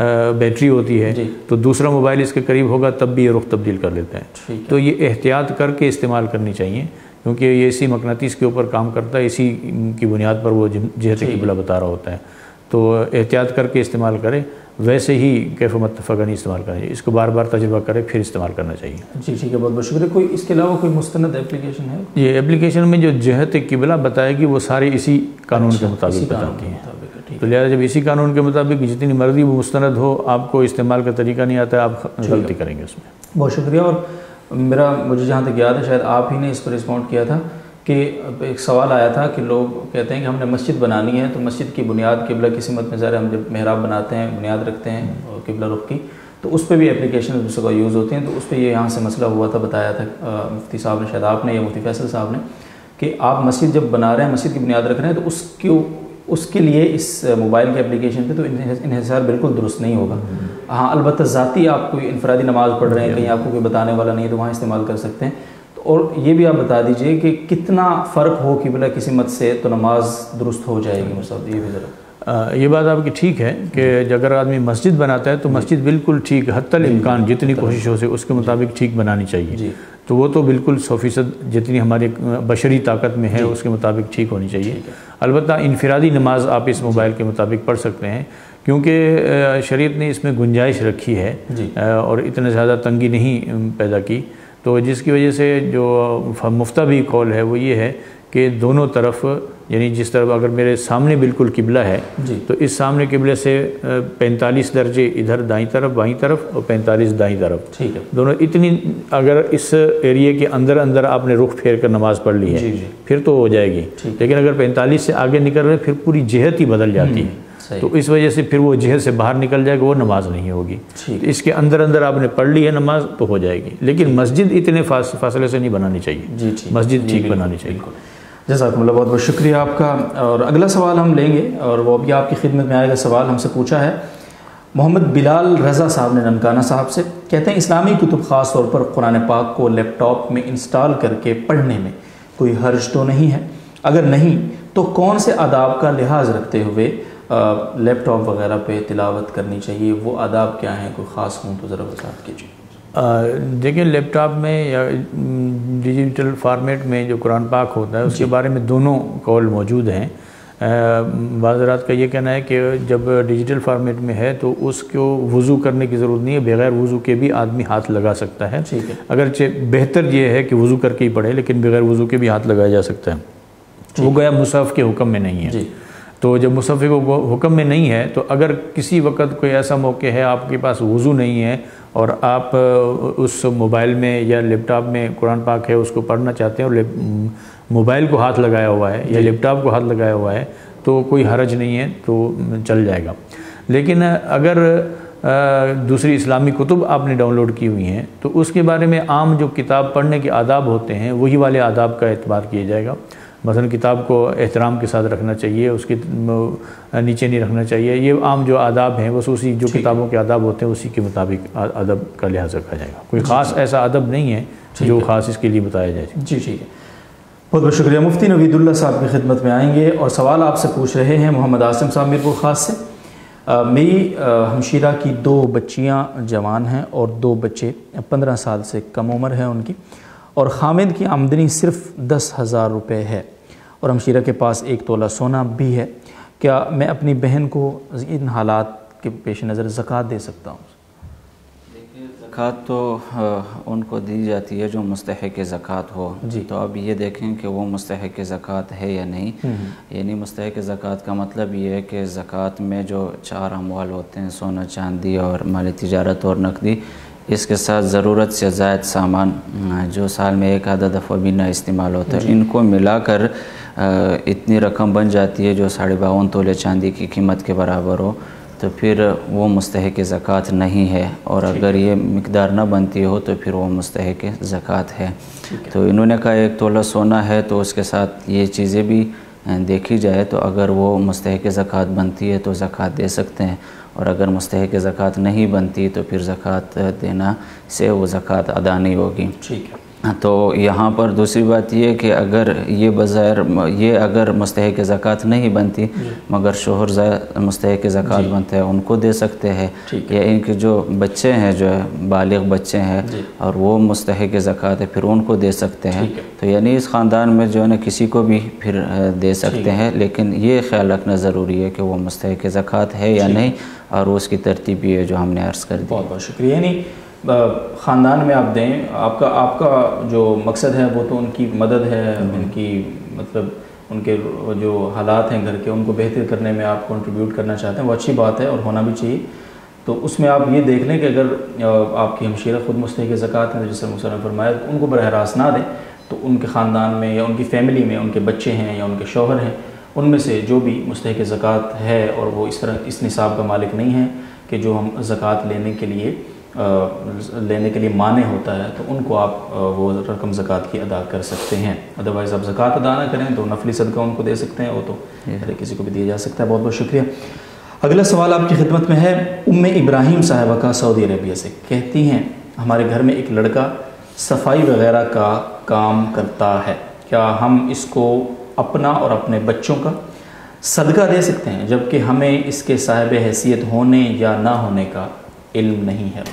بیٹری ہوتی ہے، تو دوسرا موبائل اس کے قریب ہوگا تب بھی یہ رخ تبدیل کر لیتا ہے. تو یہ احتیاط کر کے استعمال کرنی چاہیے کیونکہ یہ اسی مقناطیس کے اوپر کام کرتا ہے، اسی کی بنیاد پر وہ جہت قبلہ بتا رہا ہوتا ہے. تو احتیاط کر کے استعمال کرے، ویسے ہی کیف متفقہ نہیں استعمال کرنا چاہیے، اس کو بار بار تجربہ کرے پھر استعمال کرنا چاہیے. جی ٹھیک ہے، بہت بہت شکریہ. کوئی اس کے علاوہ کوئی مستند اپلیکیشن ہے؟ یہ اپلیکیشن میں جو جہت قبلہ بتائے گی وہ ساری اسی قانون کے مطابق بتاتی ہیں، تو لہٰذا جب اسی قانون کے مطابق جتنی مرضی وہ مستند ہو، آپ کو استعمال کا طریقہ نہیں آتا ہے، آپ غلطی کریں گے اس میں. بہت شکریہ. اور میرا مجھے جہاں تک یاد ہے شاید آپ ہی نے اس پر رسپونڈ کیا تھا کہ ایک سوال آیا تھا کہ لوگ کہتے ہیں کہ ہم نے مسجد بنانی ہے تو مسجد کی بنیاد قبلہ کی سمت میں ظاہر ہم جب محراب بناتے ہیں بنیاد رکھتے ہیں قبلہ رخ کی، تو اس پہ بھی اپلیکیشن دوسرے کا یوز ہوتے ہیں. تو اس پہ یہ یہاں سے مسئلہ ہوا تھا، بتایا تھا مفتی صاحب نے، شاید آپ نے یا مفتی فیصل صاحب نے، کہ آپ مسجد جب بنا رہے ہیں، مسجد کی بنیاد رکھ رہے ہیں تو اس کی اس کے لیے اس موبائل کے اپلیکیشن پہ تو انحصار بالکل درست نہیں ہوگا. ہاں البتہ ذاتی آپ کوئی انفرادی نماز پڑھ رہے ہیں، کہیں آپ کو کوئی بتانے والا نہیں ہے تو وہاں استعمال کر سکتے ہیں. اور یہ بھی آپ بتا دیجئے کہ کتنا فرق ہو قبلہ کی سمت سے تو نماز درست ہو جائے گی مصعب، یہ بھی ذرا. یہ بات آپ کی ٹھیک ہے کہ اگر آدمی مسجد بناتا ہے تو مسجد بالکل ٹھیک، حتی الامکان جتنی کوشش ہو سے اس کے مطابق ٹھیک بنانی چاہیے. تو وہ تو بالکل سو فیصد جتنی ہماری بشری طاقت میں ہے اس کے مطابق ٹھیک ہونی چاہیے. البتہ انفرادی نماز آپ اس موبائل کے مطابق پڑھ سکتے ہیں کیونکہ شریعت نے اس میں گنجائش رکھی ہے اور اتنا زیادہ تنگی نہیں پیدا کی، تو جس کی وجہ سے جو مفتہ بھی قول ہے وہ یہ ہے کہ دونوں طرف، یعنی جس طرف اگر میرے سامنے بالکل قبلہ ہے تو اس سامنے قبلے سے پینتالیس درجے ادھر دائیں طرف بائیں طرف اور پینتالیس دائیں طرف، ٹھیک ہے، دونوں اتنی اگر اس ایریے کے اندر اندر آپ نے رخ پھیر کر نماز پڑھ لی ہے پھر تو ہو جائے گی. لیکن اگر پینتالیس سے آگے نکل رہے پھر پوری جہت ہی بدل جاتی ہے، تو اس وجہ سے پھر وہ جہت سے باہر نکل جائے گا، وہ نماز نہیں ہوگی. اس کے اندر اندر آپ نے پڑھ لی ہے نماز تو ہو جائے گی، لیکن مسجد اتنے فاصلے سے نہیں بنانی چاہیے، مسجد ٹھیک بنانی چاہیے. جزاکم اللہ، بہت بہت شکریہ آپ کا. اور اگلا سوال ہم لیں گے اور وہ بھی آپ کی خدمت میں آئے گا. سوال ہم سے پوچھا ہے محمد بلال رضا صاحب نے ننکانہ صاحب سے. کہتے ہیں اسلامی کتب خاص طور پر قرآن پاک کو لیپ ٹاپ میں انسٹال کر کے پڑھنے میں کوئی حرج تو نہیں ہے؟ اگر نہیں تو کون سے آداب کا لحاظ رکھتے ہوئے لیپ ٹاپ وغیرہ پہ تلاوت کرنی چاہیے؟ وہ آداب کیا ہیں؟ کوئی خاص ہوں تو ذرا وضاحت کیجیے. دیکھیں لیپ ٹاپ میں یا ڈیجیٹل فارمیٹ میں جو قرآن پاک ہوتا ہے اس کے بارے میں دونوں قول موجود ہیں. بعض حضرات کا یہ کہنا ہے کہ جب ڈیجیٹل فارمیٹ میں ہے تو اس کو وضو کرنے کی ضرورت نہیں ہے، بغیر وضو کے بھی آدمی ہاتھ لگا سکتا ہے. اگرچہ بہتر یہ ہے کہ وضو کر کے ہی پڑھے، لیکن بغیر وضو کے بھی ہاتھ لگایا جا سکتا ہے. وہ گویا مصحف کے حکم میں نہیں ہے. تو جب مصحف کو حکم میں نہیں ہے تو اگر کسی وقت کوئی ایسا موقع ہے آپ کے پاس وضو نہیں ہے اور آپ اس موبائل میں یا لیپ ٹاپ میں قرآن پاک ہے اس کو پڑھنا چاہتے ہیں اور موبائل کو ہاتھ لگایا ہوا ہے یا لیپ ٹاپ کو ہاتھ لگایا ہوا ہے تو کوئی حرج نہیں ہے، تو چل جائے گا۔ لیکن اگر دوسری اسلامی کتب آپ نے ڈاؤن لوڈ کی ہوئی ہیں تو اس کے بارے میں عام جو کتاب پڑھنے کے آداب ہوتے ہیں وہی والے آداب کا اعتبار کیا جائے گا۔ مثلا کتاب کو احترام کے ساتھ رکھنا چاہیے، اس کے نیچے نہیں رکھنا چاہیے، یہ عام جو آداب ہیں بس اسی جو کتابوں کے آداب ہوتے ہیں اسی کے مطابق ادب کا لحاظ رکھا جائے گا۔ کوئی خاص ایسا ادب نہیں ہے جو خاص اس کے لیے بتایا جائے۔ جی ٹھیک ہے، بہت بہت شکریہ۔ مفتی نوید اللہ صاحب کی خدمت میں آئیں گے اور سوال آپ سے پوچھ رہے ہیں محمد عاصم صاحب میرپور خاص سے۔ میری ہمشیرہ کی دو بچیاں جوان ہیں اور دو بچے پندرہ سال سے کم عمر ہے ان کی، اور خامد کی آمدنی صرف دس ہزار روپے ہے اور ہمشیرہ کے پاس ایک تولہ سونا بھی ہے۔ کیا میں اپنی بہن کو ان حالات کے پیش نظر زکوٰۃ دے سکتا ہوں؟ زکوٰۃ تو ان کو دی جاتی ہے جو مستحق زکوٰۃ ہو۔ جی تو اب یہ دیکھیں کہ وہ مستحق زکوٰۃ ہے یا نہیں۔ یعنی مستحق زکوٰۃ کا مطلب یہ ہے کہ زکوٰۃ میں جو چار اموال ہوتے ہیں، سونا چاندی اور مالی تجارت اور نقدی، اس کے ساتھ ضرورت سے زائد سامان جو سال میں ایک آدھا دفعہ بھی نہ استعمال ہوتا ہے، ان کو ملا کر اتنی رقم بن جاتی ہے جو ساڑھے باون تولے چاندی کی قیمت کے برابر ہو، تو پھر وہ مستحق زکوٰۃ نہیں ہے، اور اگر یہ مقدار نہ بنتی ہو تو پھر وہ مستحق زکوٰۃ ہے۔ تو انہوں نے کہا ایک تولہ سونا ہے تو اس کے ساتھ یہ چیزیں بھی دیکھی جائے تو اگر وہ مستحق زکوٰۃ بنتی ہے تو زکوٰۃ دے سکتے ہیں، اور اگر مستحق زکوٰۃ نہیں بنتی تو پھر زکوٰۃ دینا سے وہ زکوٰۃ ادا نہیں ہوگی۔ ٹھیک ہے۔ تو یہاں پر دوسری بات یہ کہ اگر یہ بظاہر یہ اگر مستحق زکوٰۃ نہیں بنتی مگر شوہر مستحق زکوٰۃ بنتے ہیں ان کو دے سکتے ہیں، یا ان کے جو بچے ہیں جو بالغ بچے ہیں اور وہ مستحق زکوٰۃ ہے پھر ان کو دے سکتے ہیں۔ تو یعنی اس خاندان میں جو ہے نا کسی کو بھی پھر دے سکتے ہیں، لیکن یہ خیال رکھنا ضروری ہے کہ وہ مستحق زکوٰۃ ہے یا نہیں، اور اس کی ترتیب یہ ہے جو ہم نے عرض کر دی۔ بہت بہت شکریہ۔ یعنی خاندان میں آپ دیں، آپ کا آپ کا جو مقصد ہے وہ تو ان کی مدد ہے، ان کی مطلب ان کے جو حالات ہیں گھر کے ان کو بہتر کرنے میں آپ کنٹریبیوٹ کرنا چاہتے ہیں، وہ اچھی بات ہے اور ہونا بھی چاہیے۔ تو اس میں آپ یہ دیکھ لیں کہ اگر آپ کی ہمشیرہ خود مستحق زکوٰۃ ہیں جیسے مسلم نے فرمایا، تو ان کو براہ راست نہ دیں، تو ان کے خاندان میں یا ان کی فیملی میں ان کے بچے ہیں یا ان کے شوہر ہیں، ان میں سے جو بھی مستحق زکوٰۃ ہے اور وہ اس طرح اس نصاب کا مالک نہیں ہے کہ جو ہم زکوٰۃ لینے کے لیے لینے کے لیے مانع ہوتا ہے، تو ان کو آپ وہ رقم زکوٰۃ کی ادا کر سکتے ہیں۔ ادروائز آپ زکوٰۃ ادا نہ کریں تو نفلی صدقہ ان کو دے سکتے ہیں، وہ تو ہر کسی کو بھی دیا جا سکتا ہے۔ بہت بہت شکریہ۔ اگلا سوال آپ کی خدمت میں ہے ام ابراہیم صاحبہ کا سعودی عربیہ سے، کہتی ہیں ہمارے گھر میں ایک لڑکا صفائی وغیرہ کا کام کرتا ہے، کیا ہم اس کو اپنا اور اپنے بچوں کا صدقہ دے سکتے ہیں جبکہ ہمیں اس کے صاحب حیثیت ہونے یا نہ ہونے کا علم نہیں ہے؟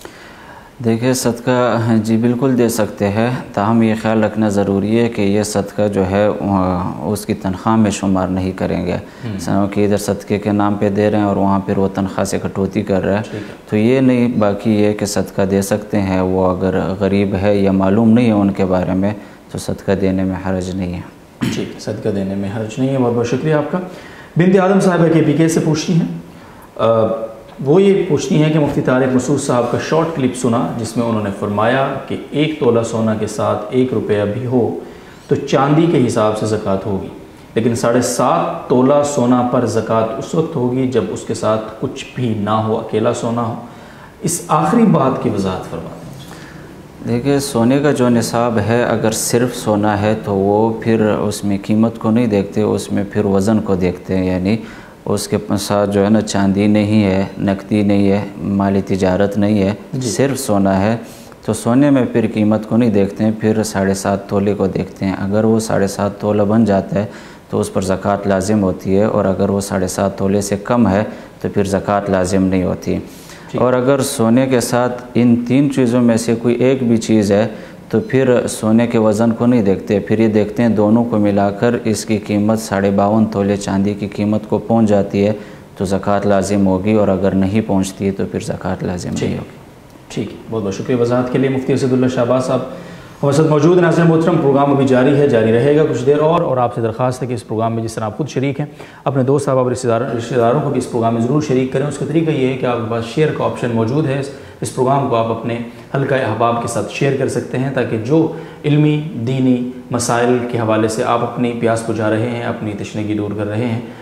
دیکھیں صدقہ جی بالکل دے سکتے ہیں، تاہم یہ خیال رکھنا ضروری ہے کہ یہ صدقہ جو ہے اس کی تنخواہ میں شمار نہیں کریں گے، سنو کہ ادھر صدقے کے نام پہ دے رہے ہیں اور وہاں پھر وہ تنخواہ سے کٹوتی کر رہا ہے، تو یہ نہیں۔ باقی یہ کہ صدقہ دے سکتے ہیں، وہ اگر غریب ہے یا معلوم نہیں ہے ان کے بارے میں تو صدقہ دینے میں حرج نہیں ہے۔ ٹھیک ہے، صدقہ دینے میں حرج نہیں ہے۔ بہت بہت شکریہ آپ کا۔ بنت آدم صاحبہ کے پی کے سے پوچھتی ہیں، وہ یہ پوچھتی ہیں کہ مفتی طارق مسعود صاحب کا شارٹ کلپ سنا جس میں انہوں نے فرمایا کہ ایک تولہ سونا کے ساتھ ایک روپیہ بھی ہو تو چاندی کے حساب سے زکوٰۃ ہوگی، لیکن ساڑھے سات تولہ سونا پر زکوٰۃ اس وقت ہوگی جب اس کے ساتھ کچھ بھی نہ ہو، اکیلا سونا ہو۔ اس آخری بات کی وضاحت فرما دیں۔ دیکھیں سونے کا جو نصاب ہے اگر صرف سونا ہے تو وہ پھر اس میں قیمت کو نہیں دیکھتے، اس میں پھر وزن کو دیکھتے ہیں، یعنی اس کے ساتھ جو ہے نا چاندی نہیں ہے، نقدی نہیں ہے، مالی تجارت نہیں ہے، صرف سونا ہے، تو سونے میں پھر قیمت کو نہیں دیکھتے ہیں، پھر ساڑھے سات تولے کو دیکھتے ہیں۔ اگر وہ ساڑھے سات تولہ بن جاتا ہے تو اس پر زکوٰۃ لازم ہوتی ہے، اور اگر وہ ساڑھے سات تولے سے کم ہے تو پھر زکوٰۃ لازم نہیں ہوتی۔ اور اگر سونے کے ساتھ ان تین چیزوں میں سے کوئی ایک بھی چیز ہے تو پھر سونے کے وزن کو نہیں دیکھتے، پھر یہ دیکھتے ہیں دونوں کو ملا کر اس کی قیمت ساڑھے باون تولے چاندی کی قیمت کو پہنچ جاتی ہے تو زکوٰۃ لازم ہوگی، اور اگر نہیں پہنچتی ہے تو پھر زکوٰۃ لازم نہیں ہوگی۔ ٹھیک ہے، بہت بہت شکریہ وضاحت کے لیے مفتی اسد اللہ شہباز صاحب ہمارے ساتھ موجود ہیں۔ ناظرین محترم، پروگرام ابھی جاری ہے، جاری رہے گا کچھ دیر اور اور آپ سے درخواست ہے کہ اس پروگرام میں جس طرح آپ خود شریک ہیں اپنے دوست صاحب اور رشتہ داروں رشتہ داروں کو بھی اس پروگرام میں ضرور شریک کریں۔ اس کا طریقہ یہ ہے کہ آپ کے پاس شیئر کا آپشن موجود ہے، اس پروگرام کو آپ اپنے حلقہ احباب کے ساتھ شیئر کر سکتے ہیں تاکہ جو علمی دینی مسائل کے حوالے سے آپ اپنی پیاس بجھا رہے ہیں، اپنی تشنگی دور کر رہے ہیں،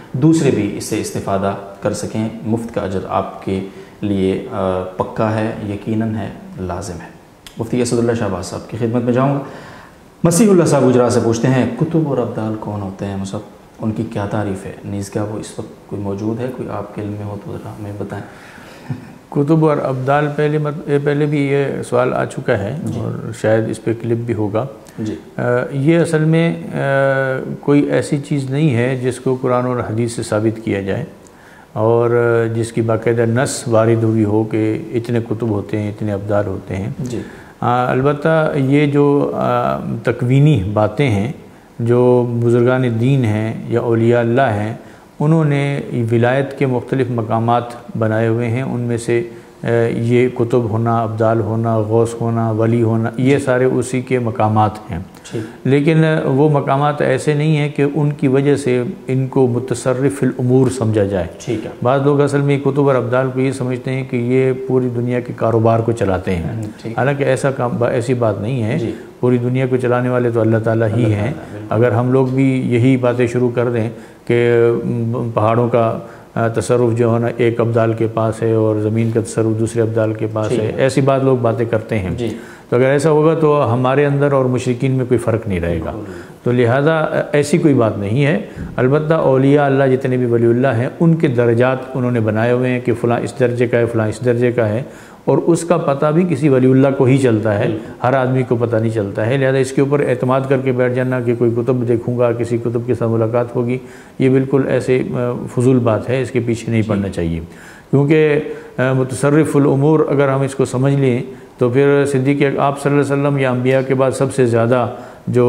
دوسرے بھی اس سے استفادہ کر سکیں. مفت کا اجر آپ کے لیے پکا ہے, یقیناً ہے, لازم ہے. مفتی اسد اللہ شہباز صاحب کی خدمت میں جاؤں گا. مسیح اللہ صاحب گجرات سے پوچھتے ہیں کتب اور ابدال کون ہوتے ہیں مصعب, ان کی کیا تعریف ہے, نیز کیا وہ اس وقت کوئی موجود ہے, کوئی آپ کے علم میں ہو تو ذرا ہمیں بتائیں. کتب اور ابدال پہلے پہلے بھی یہ سوال آ چکا ہے اور شاید اس پہ کلپ بھی ہوگا. جی یہ اصل میں کوئی ایسی چیز نہیں ہے جس کو قرآن اور حدیث سے ثابت کیا جائے اور جس کی باقاعدہ نص وارد ہوئی ہو کہ اتنے کتب ہوتے ہیں, اتنے ابدال ہوتے ہیں. جی البتہ یہ جو تکوینی باتیں ہیں جو بزرگان دین ہیں یا اولیاء اللہ ہیں, انہوں نے ولایت کے مختلف مقامات بنائے ہوئے ہیں. ان میں سے یہ کتب ہونا, ابدال ہونا, غوث ہونا, ولی ہونا, یہ سارے اسی کے مقامات ہیں. لیکن وہ مقامات ایسے نہیں ہیں کہ ان کی وجہ سے ان کو متصرف الامور سمجھا جائے. ٹھیک ہے. بعض لوگ اصل میں کتب اور ابدال کو یہ سمجھتے ہیں کہ یہ پوری دنیا کے کاروبار کو چلاتے ہیں, حالانکہ ایسا کام ایسی بات نہیں ہے. پوری دنیا کو چلانے والے تو اللہ تعالیٰ ہی ہیں. اگر ہم لوگ بھی یہی باتیں شروع کر دیں کہ پہاڑوں کا تصرف جو ہے نا ایک ابدال کے پاس ہے اور زمین کا تصرف دوسرے ابدال کے پاس ہے, ایسی بات لوگ باتیں کرتے ہیں. تو اگر ایسا ہوگا تو ہمارے اندر اور مشرکین میں کوئی فرق نہیں رہے گا. تو لہٰذا ایسی کوئی بات نہیں ہے. البتہ اولیاء اللہ جتنے بھی ولی اللہ ہیں ان کے درجات انہوں نے بنائے ہوئے ہیں کہ فلاں اس درجے کا ہے, فلاں اس درجے کا ہے, اور اس کا پتہ بھی کسی ولی اللہ کو ہی چلتا ہے, ہر آدمی کو پتہ نہیں چلتا ہے. لہذا اس کے اوپر اعتماد کر کے بیٹھ جانا کہ کوئی کتب دیکھوں گا, کسی کتب کے ساتھ ملاقات ہوگی, یہ بالکل ایسے فضول بات ہے, اس کے پیچھے نہیں پڑنا چاہیے. کیونکہ متصرف الامور اگر ہم اس کو سمجھ لیں تو پھر صدیق آپ صلی اللہ علیہ وسلم یا انبیاء کے بعد سب سے زیادہ جو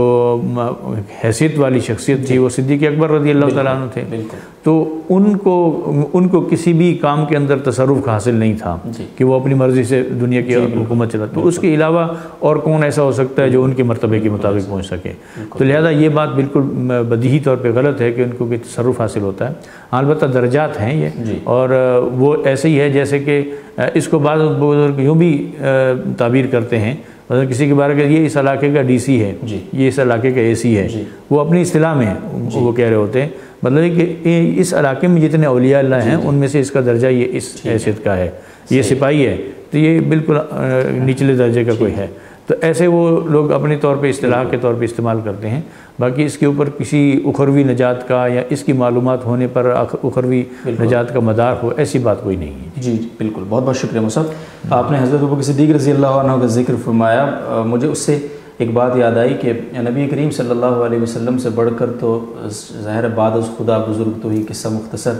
حیثیت والی شخصیت تھی وہ صدیق اکبر رضی اللہ تعالیٰ عنہ تھے. تو ان کو ان کو کسی بھی کام کے اندر تصرف حاصل نہیں تھا کہ وہ اپنی مرضی سے دنیا کی حکومت چلا. تو اس کے علاوہ اور کون ایسا ہو سکتا ہے جو ان کے مرتبے کے مطابق پہنچ سکے. تو لہذا یہ بات بالکل بدیہی طور پہ غلط ہے کہ ان کو کوئی تصرف حاصل ہوتا ہے. البتہ درجات ہیں یہ, اور وہ ایسے ہی ہے جیسے کہ اس کو بعض بزرگ یوں بھی تعبیر کرتے ہیں, مطلب کسی کے بارے میں یہ اس علاقے کا ڈی سی ہے, یہ اس علاقے کا اے سی ہے, وہ اپنی اصطلاح میں وہ کہہ رہے ہوتے ہیں. مطلب کہ اس علاقے میں جتنے اولیاء اللہ ہیں ان میں سے اس کا درجہ یہ اس حیثیت کا ہے, یہ سپاہی ہے تو یہ بالکل نچلے درجے کا کوئی ہے. تو ایسے وہ لوگ اپنے طور پہ اصطلاح کے طور پہ استعمال کرتے ہیں. باقی اس کے اوپر کسی اخروی نجات کا یا اس کی معلومات ہونے پر اخروی نجات کا مدار ہو, ایسی بات کوئی نہیں ہے. جی بالکل, بہت بہت شکریہ مصعب. آپ نے حضرت ابوبکر صدیق رضی اللہ عنہ کا ذکر فرمایا, مجھے اس سے ایک بات یاد آئی کہ نبی کریم صلی اللہ علیہ وسلم سے بڑھ کر تو ظاہر بعد از خدا بزرگ تو ہی قصہ مختصر.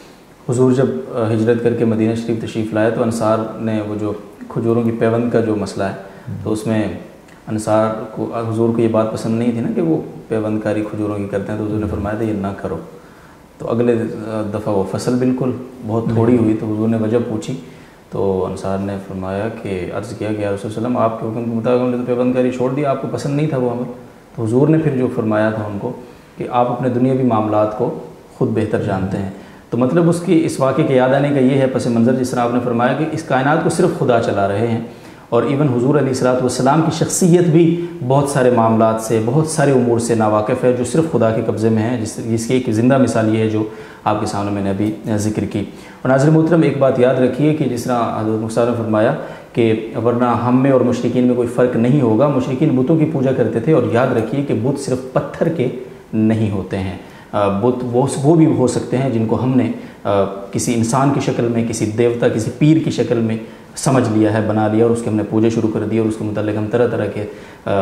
حضور جب ہجرت کر کے مدینہ شریف تشریف لائے تو انصار نے وہ جو کھجوروں کی پیوند کا جو مسئلہ ہے تو اس میں انصار کو حضور کو یہ بات پسند نہیں تھی نا کہ وہ پیوند کاری کھجوروں کی کرتے ہیں, تو حضور نے فرمایا تھا یہ نہ کرو. تو اگلے دفعہ وہ فصل بالکل بہت تھوڑی ہوئی تو حضور نے وجہ پوچھی تو انصار نے فرمایا کہ عرض کیا کہ یا رسول اللہ علیہ وسلم آپ کے حکم کے مطابق ہم نے تو پیوند کاری چھوڑ دیا, آپ کو پسند نہیں تھا وہ عمل. تو حضور نے پھر جو فرمایا تھا ان کو کہ آپ اپنے دنیاوی معاملات کو خود بہتر جانتے ہیں. تو مطلب اس کی اس واقعے کے یاد آنے کا یہ ہے پس منظر جس طرح آپ نے فرمایا کہ اس کائنات کو صرف خدا چلا رہے ہیں, اور ایون حضور علیہ الصلوۃ والسلام کی شخصیت بھی بہت سارے معاملات سے, بہت سارے امور سے ناواقف ہے جو صرف خدا کے قبضے میں ہیں, جس جس کی ایک زندہ مثال یہ ہے جو آپ کے سامنے میں نے ابھی ذکر کی. اور ناظرین محترم ایک بات یاد رکھیے کہ جس طرح حضرت مختار نے فرمایا کہ ورنہ ہم میں اور مشرکین میں کوئی فرق نہیں ہوگا. مشرکین بتوں کی پوجا کرتے تھے, اور یاد رکھیے کہ بت صرف پتھر کے نہیں ہوتے ہیں, بت وہ وہ بھی ہو سکتے ہیں جن کو ہم نے کسی انسان کی شکل میں, کسی دیوتا, کسی پیر کی شکل میں سمجھ لیا ہے, بنا لیا, اور اس کے ہم نے پوجا شروع کر دی, اور اس کے متعلق ہم طرح طرح کے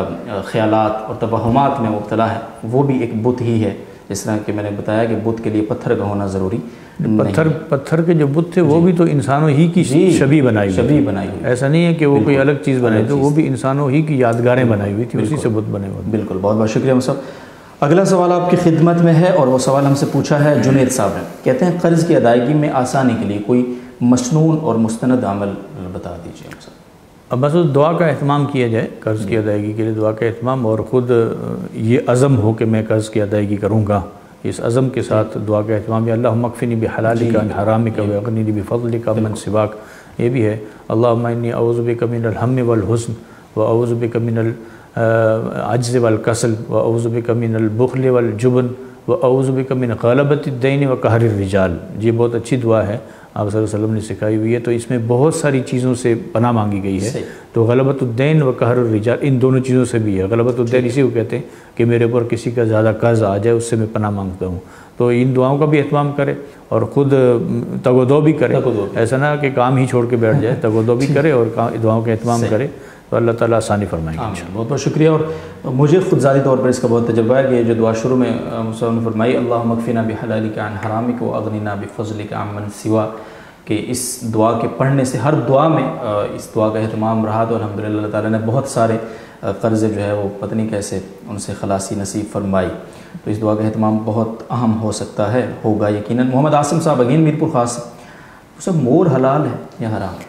خیالات اور توہمات میں مبتلا ہے. وہ بھی ایک بت ہی ہے, جس طرح کہ میں نے بتایا کہ بت کے لیے پتھر کا ہونا ضروری پتھر پتھر کے جو بت تھے وہ بھی تو انسانوں ہی کی شبیہ بنائی ہوئی شبیہ بنائی ہوئی ایسا نہیں ہے کہ وہ کوئی الگ چیز بنائی تھی, وہ بھی انسانوں ہی کی یادگاریں بنائی ہوئی تھی, اسی سے بت بنے ہوئے. بالکل, بہت بہت شکریہ مصعب. اگلا سوال آپ کی خدمت میں ہے, اور وہ سوال ہم سے پوچھا ہے جنید صاحب نے. کہتے ہیں قرض کی ادائیگی میں آسانی کے لیے کوئی مسنون اور مستند عمل بتا دیجیے. اب بس دعا کا اہتمام کیا جائے, قرض کی ادائیگی کے لیے دعا کا اہتمام, اور خود یہ عزم ہو کہ میں قرض کی ادائیگی کروں گا, اس عزم کے ساتھ دعا کا اہتمام. یا اللہم اکفنی بحلالک عن حرامک واغننی بفضلک عمن سواک, یہ بھی ہے. اللہم انی اعوذ بک من الہم والحزن واعوذ بک من العجز والکسل واعوذ بک من البخل والجبن وَأَعُوذُ بِكَ مِنْ غَلَبَةِ الدَّيْنِ وَقَهْرِ الرِّجَالِ، یہ بہت اچھی دعا ہے، آپ صلی اللہ علیہ وسلم نے سکھائی ہوئی ہے، تو اس میں بہت ساری چیزوں سے پناہ مانگی گئی ہے۔ تو غلبۃ الدین و قہر الرجال ان دونوں چیزوں سے بھی ہے۔ غلبۃ الدین اسی کو کہتے ہیں کہ میرے اوپر کسی کا زیادہ قرض آ جائے، اس سے میں پناہ مانگتا ہوں، تو ان دعاؤں کا بھی اہتمام کرے اور خود تگ و دو بھی کرے، ایسا نہ کہ کام ہی چھوڑ کے بیٹھ جائے، تگ و دو بھی کرے اور دعاؤں کا اہتمام کرے، تو اللہ تعالیٰ آسانی فرمائیں گے۔ بہت بہت شکریہ۔ اور مجھے خود ذاتی طور پر اس کا بہت تجربہ ہے کہ یہ جو دعا شروع میں مصعب نے فرمائی اللہم اکفنا بحلالک عن حرامک واغننا بفضلک عمن سوا، کہ اس دعا کے پڑھنے سے ہر دعا میں اس دعا کا اہتمام رہا، تو الحمدللہ اللہ تعالیٰ نے بہت سارے قرضے جو ہے وہ پتہ نہیں کیسے ان سے خلاصی نصیب فرمائی، تو اس دعا کا اہتمام بہت اہم ہو سکتا ہے، ہوگا یقیناً۔ محمد عاصم صاحب اگین میر پور خاص، سب مور حلال ہے یا حرام؟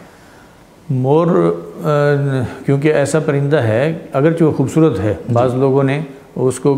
مور کیونکہ ایسا پرندہ ہے، اگرچہ وہ خوبصورت ہے، بعض لوگوں نے اس کو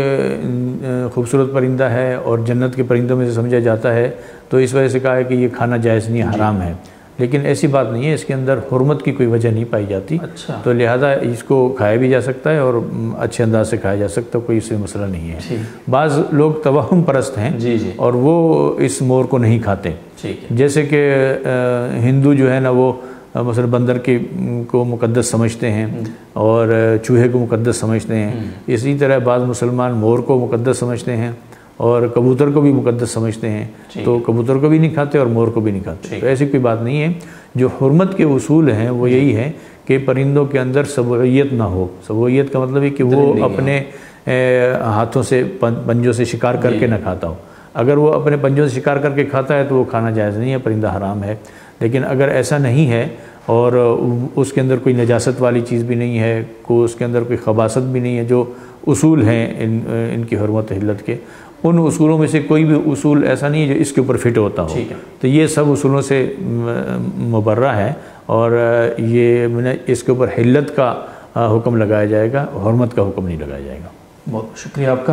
کیونکہ خوبصورت پرندہ ہے اور جنت کے پرندوں میں سے سمجھا جاتا ہے، تو اس وجہ سے کہا ہے کہ یہ کھانا جائز نہیں، حرام ہے، لیکن ایسی بات نہیں ہے، اس کے اندر حرمت کی کوئی وجہ نہیں پائی جاتی، تو لہذا اس کو کھایا بھی جا سکتا ہے اور اچھے انداز سے کھایا جا سکتا ہے، کوئی اس میں مسئلہ نہیں ہے۔ بعض لوگ توہم پرست ہیں اور وہ اس مور کو نہیں کھاتے، جیسے کہ ہندو جو ہے نا وہ مثلا بندر کے کو مقدس سمجھتے ہیں اور چوہے کو مقدس سمجھتے ہیں، اسی طرح بعض مسلمان مور کو مقدس سمجھتے ہیں اور کبوتر کو بھی مقدس سمجھتے ہیں، تو کبوتر کو بھی نہیں کھاتے اور مور کو بھی نہیں کھاتے، تو ایسی کوئی بات نہیں ہے۔ جو حرمت کے اصول ہیں وہ یہی ہے کہ پرندوں کے اندر سبوعیت نہ ہو۔ سبوعیت کا مطلب ہے کہ وہ اپنے ہاتھوں سے پنجوں سے شکار کر کے نہ کھاتا ہو، اگر وہ اپنے پنجوں سے شکار کر کے کھاتا ہے تو وہ کھانا جائز نہیں ہے، پرندہ حرام ہے۔ لیکن اگر ایسا نہیں ہے اور اس کے اندر کوئی نجاست والی چیز بھی نہیں ہے، کوئی اس کے اندر کوئی خباثت بھی نہیں ہے، جو اصول ہیں ان ان کی حرمت حلت کے، ان اصولوں میں سے کوئی بھی اصول ایسا نہیں ہے جو اس کے اوپر فٹ ہوتا ہو، تو یہ سب اصولوں سے مبرہ ہے اور یہ اس کے اوپر حلت کا حکم لگایا جائے گا، حرمت کا حکم نہیں لگایا جائے گا۔ بہت شکریہ آپ کا۔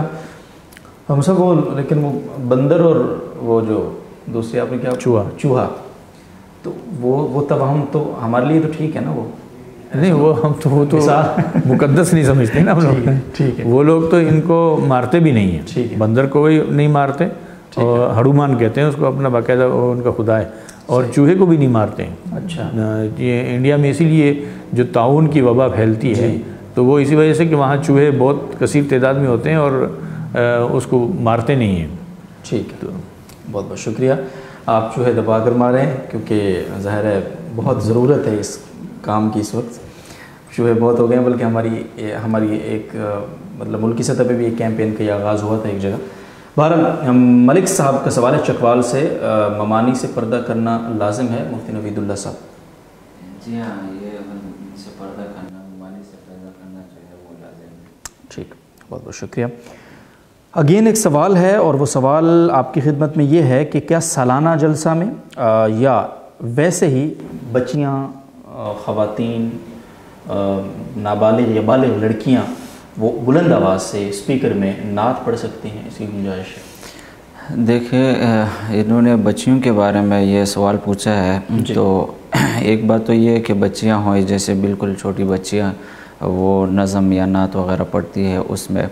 ہم سب وہ لیکن وہ بندر اور وہ جو دوسری آپ نے کیا چوہا چوہا تو وہ وہ توہم تو ہمارے لیے تو ٹھیک ہے نا، وہ نہیں وہ ہم تو وہ تو مقدس نہیں سمجھتے نا ہم لوگ، ٹھیک ہے، وہ لوگ تو ان کو مارتے بھی نہیں ہیں، بندر کو بھی نہیں مارتے اور ہڑومان کہتے ہیں اس کو، اپنا باقاعدہ ان کا خدا ہے، اور چوہے کو بھی نہیں مارتے ہیں۔ اچھا، یہ انڈیا میں اسی لیے جو طاعون کی وبا پھیلتی ہے تو وہ اسی وجہ سے کہ وہاں چوہے بہت کثیر تعداد میں ہوتے ہیں اور اس کو مارتے نہیں ہیں۔ ٹھیک ہے، بہت بہت شکریہ۔ آپ چوہے دبا کر ماریں کیونکہ ظاہر ہے بہت ضرورت ہے اس کام کی، اس وقت چوہے بہت ہو گئے ہیں، بلکہ ہماری ہماری ایک مطلب ملکی سطح پہ بھی ایک کیمپین کا آغاز ہوا تھا ایک جگہ۔ بہرحال ملک صاحب کا سوال ہے چکوال سے، ممانی سے پردہ کرنا لازم ہے؟ مفتی نوید اللہ صاحب۔ جی ہاں، یہ سے پردہ کرنا، ممانی سے پردہ کرنا جو ہے وہ لازم ہے۔ ٹھیک، بہت بہت شکریہ۔ اگین ایک سوال ہے اور وہ سوال آپ کی خدمت میں یہ ہے کہ کیا سالانہ جلسہ میں یا ویسے ہی بچیاں، خواتین، نابالغ یا بالغ لڑکیاں وہ بلند آواز سے اسپیکر میں نعت پڑھ سکتی ہیں؟ اس کی گنجائش ہے؟ دیکھیں، انہوں نے بچیوں کے بارے میں یہ سوال پوچھا ہے، تو ایک بات تو یہ ہے کہ بچیاں ہوں جیسے بالکل چھوٹی بچیاں وہ نظم یا نعت وغیرہ پڑھتی ہے، اس میں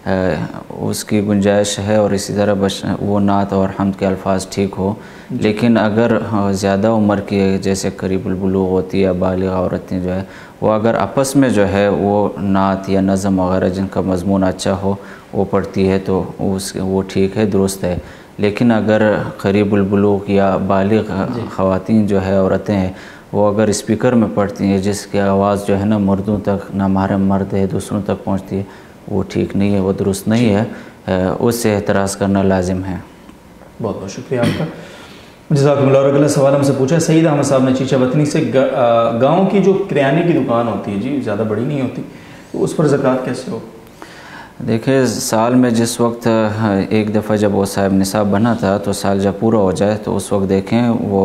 اس کی گنجائش ہے، اور اسی طرح بچ وہ نعت اور حمد کے الفاظ ٹھیک ہو، لیکن اگر زیادہ عمر کی جیسے قریب البلوغ ہوتی ہے بالغ عورتیں جو ہے وہ اگر آپس میں جو ہے وہ نعت یا نظم وغیرہ جن کا مضمون اچھا ہو وہ پڑھتی ہے تو اس وہ ٹھیک ہے، درست ہے، لیکن اگر قریب البلوغ یا بالغ خواتین جو ہے عورتیں ہیں وہ اگر اسپیکر میں پڑھتی ہیں جس کی آواز جو ہے نا مردوں تک، نامحرم مرد ہے دوسروں تک پہنچتی ہے، وہ ٹھیک نہیں ہے، وہ درست نہیں ہے، اس سے احتراز کرنا لازم ہے۔ بہت بہت شکریہ آپ کا، جزاکم اللہ۔ اور اگلا سوال ہم سے پوچھا ہے سعید احمد صاحب نے چیچا وطنی سے، گاؤں کی جو کریانے کی دکان ہوتی ہے جی زیادہ بڑی نہیں ہوتی، تو اس پر زکوٰۃ کیسے ہو؟ دیکھیں، سال میں جس وقت ایک دفعہ جب وہ صاحب نصاب بنا تھا تو سال جب پورا ہو جائے تو اس وقت دیکھیں وہ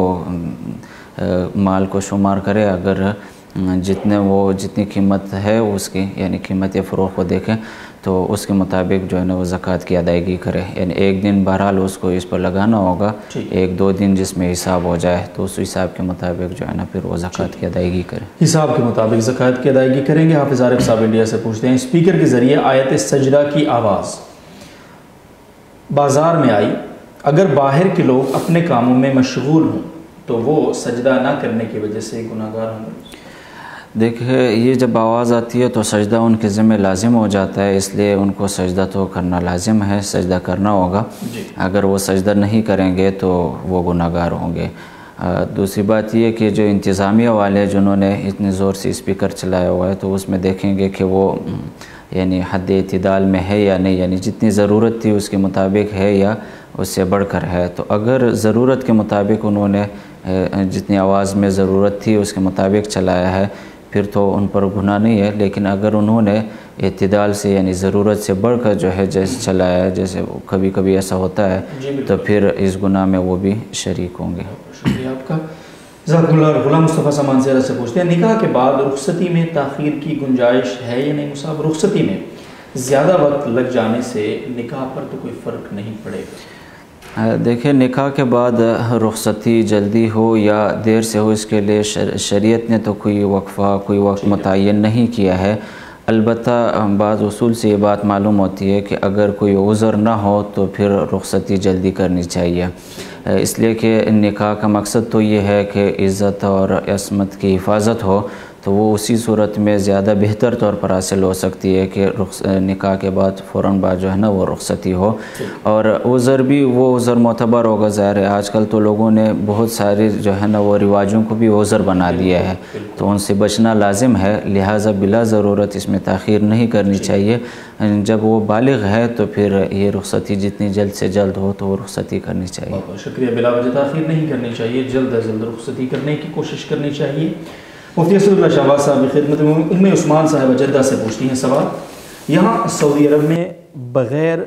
مال کو شمار کرے، اگر جتنے وہ جتنی قیمت ہے اس کی یعنی قیمت فروخت کو دیکھیں تو اس کے مطابق جو ہے نا وہ زکوٰۃ کی ادائیگی کرے، یعنی ایک دن بہرحال اس کو اس پر لگانا ہوگا، ایک دو دن جس میں حساب ہو جائے تو اس حساب کے مطابق جو ہے نا پھر وہ زکوٰۃ کی ادائیگی کرے، حساب کے مطابق زکوٰۃ کی ادائیگی کریں گے۔ حافظ عارف صاحب انڈیا سے پوچھتے ہیں اسپیکر کے ذریعے آیت سجدہ کی آواز بازار میں آئی، اگر باہر کے لوگ اپنے کاموں میں مشغول ہوں تو وہ سجدہ نہ کرنے کی وجہ سے گناہگار ہوں گے؟ دیکھیں یہ جب آواز آتی ہے تو سجدہ ان کے ذمہ لازم ہو جاتا ہے، اس لیے ان کو سجدہ تو کرنا لازم ہے، سجدہ کرنا ہوگا۔ اگر وہ سجدہ نہیں کریں گے تو وہ گناہگار ہوں گے۔ دوسری بات یہ کہ جو انتظامیہ والے جنہوں نے اتنے زور سے اسپیکر چلایا ہوا ہے تو اس میں دیکھیں گے کہ وہ یعنی حد اعتدال میں ہے یا نہیں، یعنی جتنی ضرورت تھی اس کے مطابق ہے یا اس سے بڑھ کر ہے۔ تو اگر ضرورت کے مطابق انہوں نے جتنی آواز میں ضرورت تھی اس کے مطابق چلایا ہے پھر تو ان پر گناہ نہیں ہے، لیکن اگر انہوں نے اعتدال سے یعنی ضرورت سے بڑھ کر جو ہے جیسے چلایا ہے، جیسے کبھی کبھی ایسا ہوتا ہے تو پھر اس گناہ میں وہ بھی شریک ہوں گے۔ شکریہ آپ کا، جزاک اللہ۔ غلام مصطفیٰ سامان زیرہ سے پوچھتے ہیں نکاح کے بعد رخصتی میں تاخیر کی گنجائش ہے یا نہیں؟ مصعب، رخصتی میں زیادہ وقت لگ جانے سے نکاح پر تو کوئی فرق نہیں پڑے گا؟ دیکھیں نکاح کے بعد رخصتی جلدی ہو یا دیر سے ہو اس کے لیے شریعت نے تو کوئی وقفہ کوئی وقت متعین نہیں کیا ہے، البتہ بعض اصول سے یہ بات معلوم ہوتی ہے کہ اگر کوئی عذر نہ ہو تو پھر رخصتی جلدی کرنی چاہیے، اس لیے کہ نکاح کا مقصد تو یہ ہے کہ عزت اور عصمت کی حفاظت ہو، تو وہ اسی صورت میں زیادہ بہتر طور پر حاصل ہو سکتی ہے کہ نکاح کے بعد فوراً بعد جو ہے نا وہ رخصتی ہو، اور عذر بھی وہ عذر معتبر ہوگا۔ ظاہر ہے آج کل تو لوگوں نے بہت سارے جو ہے نا وہ رواجوں کو بھی عذر بنا دیا ہے، تو ان سے بچنا لازم ہے، لہٰذا بلا ضرورت اس میں تاخیر نہیں کرنی چاہیے۔ جب وہ بالغ ہے تو پھر یہ رخصتی جتنی جلد سے جلد ہو تو وہ رخصتی کرنی چاہیے۔ بہت بہت شکریہ، بلا وجہ تاخیر نہیں کرنی چاہیے، جلد از جلد رخصتی کرنے کی کوشش کرنی چاہیے۔ مفتی اسد اللہ شہباز صاحب کی خدمت میں ام عثمان صاحبہ جدہ سے پوچھتی ہیں سوال، یہاں سعودی عرب میں بغیر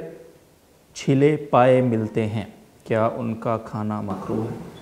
چھلے پائے ملتے ہیں، کیا ان کا کھانا مکروہ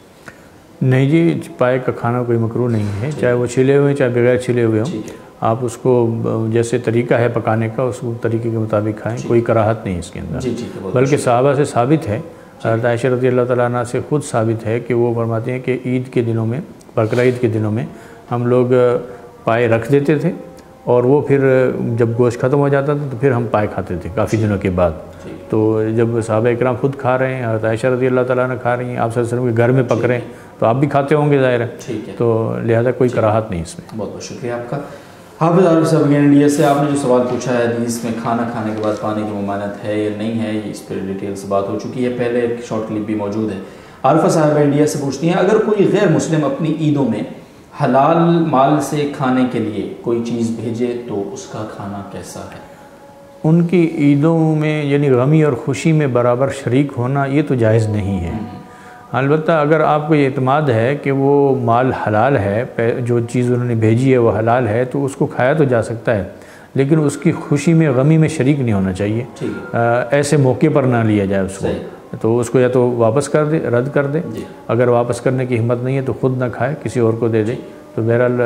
ہے؟ نہیں جی، پائے کا کھانا کوئی مکروہ نہیں ہے، چاہے وہ چھلے ہوئے چاہے بغیر چھلے ہوئے ہوں، آپ اس کو جیسے طریقہ ہے پکانے کا اس طریقے کے مطابق کھائیں، کوئی کراہت نہیں اس کے اندر، بلکہ صحابہ سے ثابت ہے، حضرت عائشہ رضی اللہ تعالیٰ عنہ سے خود ثابت ہے کہ وہ فرماتے ہیں کہ عید کے دنوں میں، بقرعید کے دنوں میں ہم لوگ پائے رکھ دیتے تھے اور وہ پھر جب گوشت ختم ہو جاتا تھا تو پھر ہم پائے کھاتے تھے کافی دنوں کے بعد۔ تو جب صحابہ اکرام خود کھا رہے ہیں، حضرت عائشہ رضی اللہ تعالیٰ عنہ کھا رہی ہیں، آپ صلی اللہ علیہ وسلم کے گھر میں پک رہے ہیں تو آپ بھی کھاتے ہوں گے ظاہر ہے، تو لہذا کوئی کراہت نہیں اس میں۔ بہت بہت شکریہ آپ کا۔ حافظ عارف صاحب انڈیا سے آپ نے جو سوال پوچھا ہے حدیث میں کھانا کھانے کے بعد پانی کی ممانعت ہے یا نہیں ہے، اس پر ڈیٹیل سے بات ہو چکی ہے، پہلے ایک شارٹ کلپ بھی موجود ہے۔ عارفہ صاحب انڈیا سے پوچھتی ہیں اگر کوئی غیر مسلم اپنی عیدوں میں حلال مال سے کھانے کے لیے کوئی چیز بھیجے تو اس کا کھانا کیسا ہے؟ ان کی عیدوں میں یعنی غمی اور خوشی میں برابر شریک ہونا یہ تو جائز نہیں ہے، البتہ اگر آپ کو یہ اعتماد ہے کہ وہ مال حلال ہے، جو چیز انہوں نے بھیجی ہے وہ حلال ہے تو اس کو کھایا تو جا سکتا ہے، لیکن اس کی خوشی میں غمی میں شریک نہیں ہونا چاہیے، ایسے موقع پر نہ لیا جائے اس کو، تو اس کو یا تو واپس کر دے، رد کر دے، اگر واپس کرنے کی ہمت نہیں ہے تو خود نہ کھائے، کسی اور کو دے دے، تو بہرحال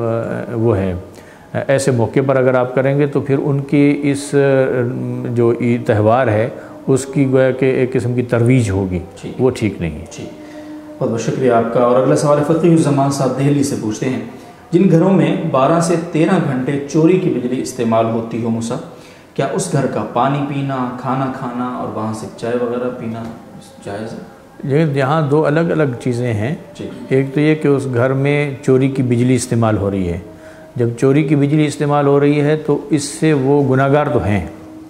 وہ ہے ایسے موقع پر اگر آپ کریں گے تو پھر ان کی اس جو عید تہوار ہے اس کی گویا کہ ایک قسم کی ترویج ہوگی، وہ ٹھیک نہیں ہے۔ بہت بہت شکریہ آپ کا۔ اور اگلا سوال فقی الزمان صاحب دہلی سے پوچھتے ہیں جن گھروں میں بارہ سے تیرہ گھنٹے چوری کی بجلی استعمال ہوتی ہو موسیٰ، کیا اس گھر کا پانی پینا، کھانا کھانا اور وہاں سے چائے وغیرہ پینا جائز ہے؟ یہاں دو الگ الگ چیزیں ہیں، ایک تو یہ کہ اس گھر میں چوری کی بجلی استعمال ہو رہی ہے، جب چوری کی بجلی استعمال ہو رہی ہے تو اس سے وہ گناہگار تو ہیں،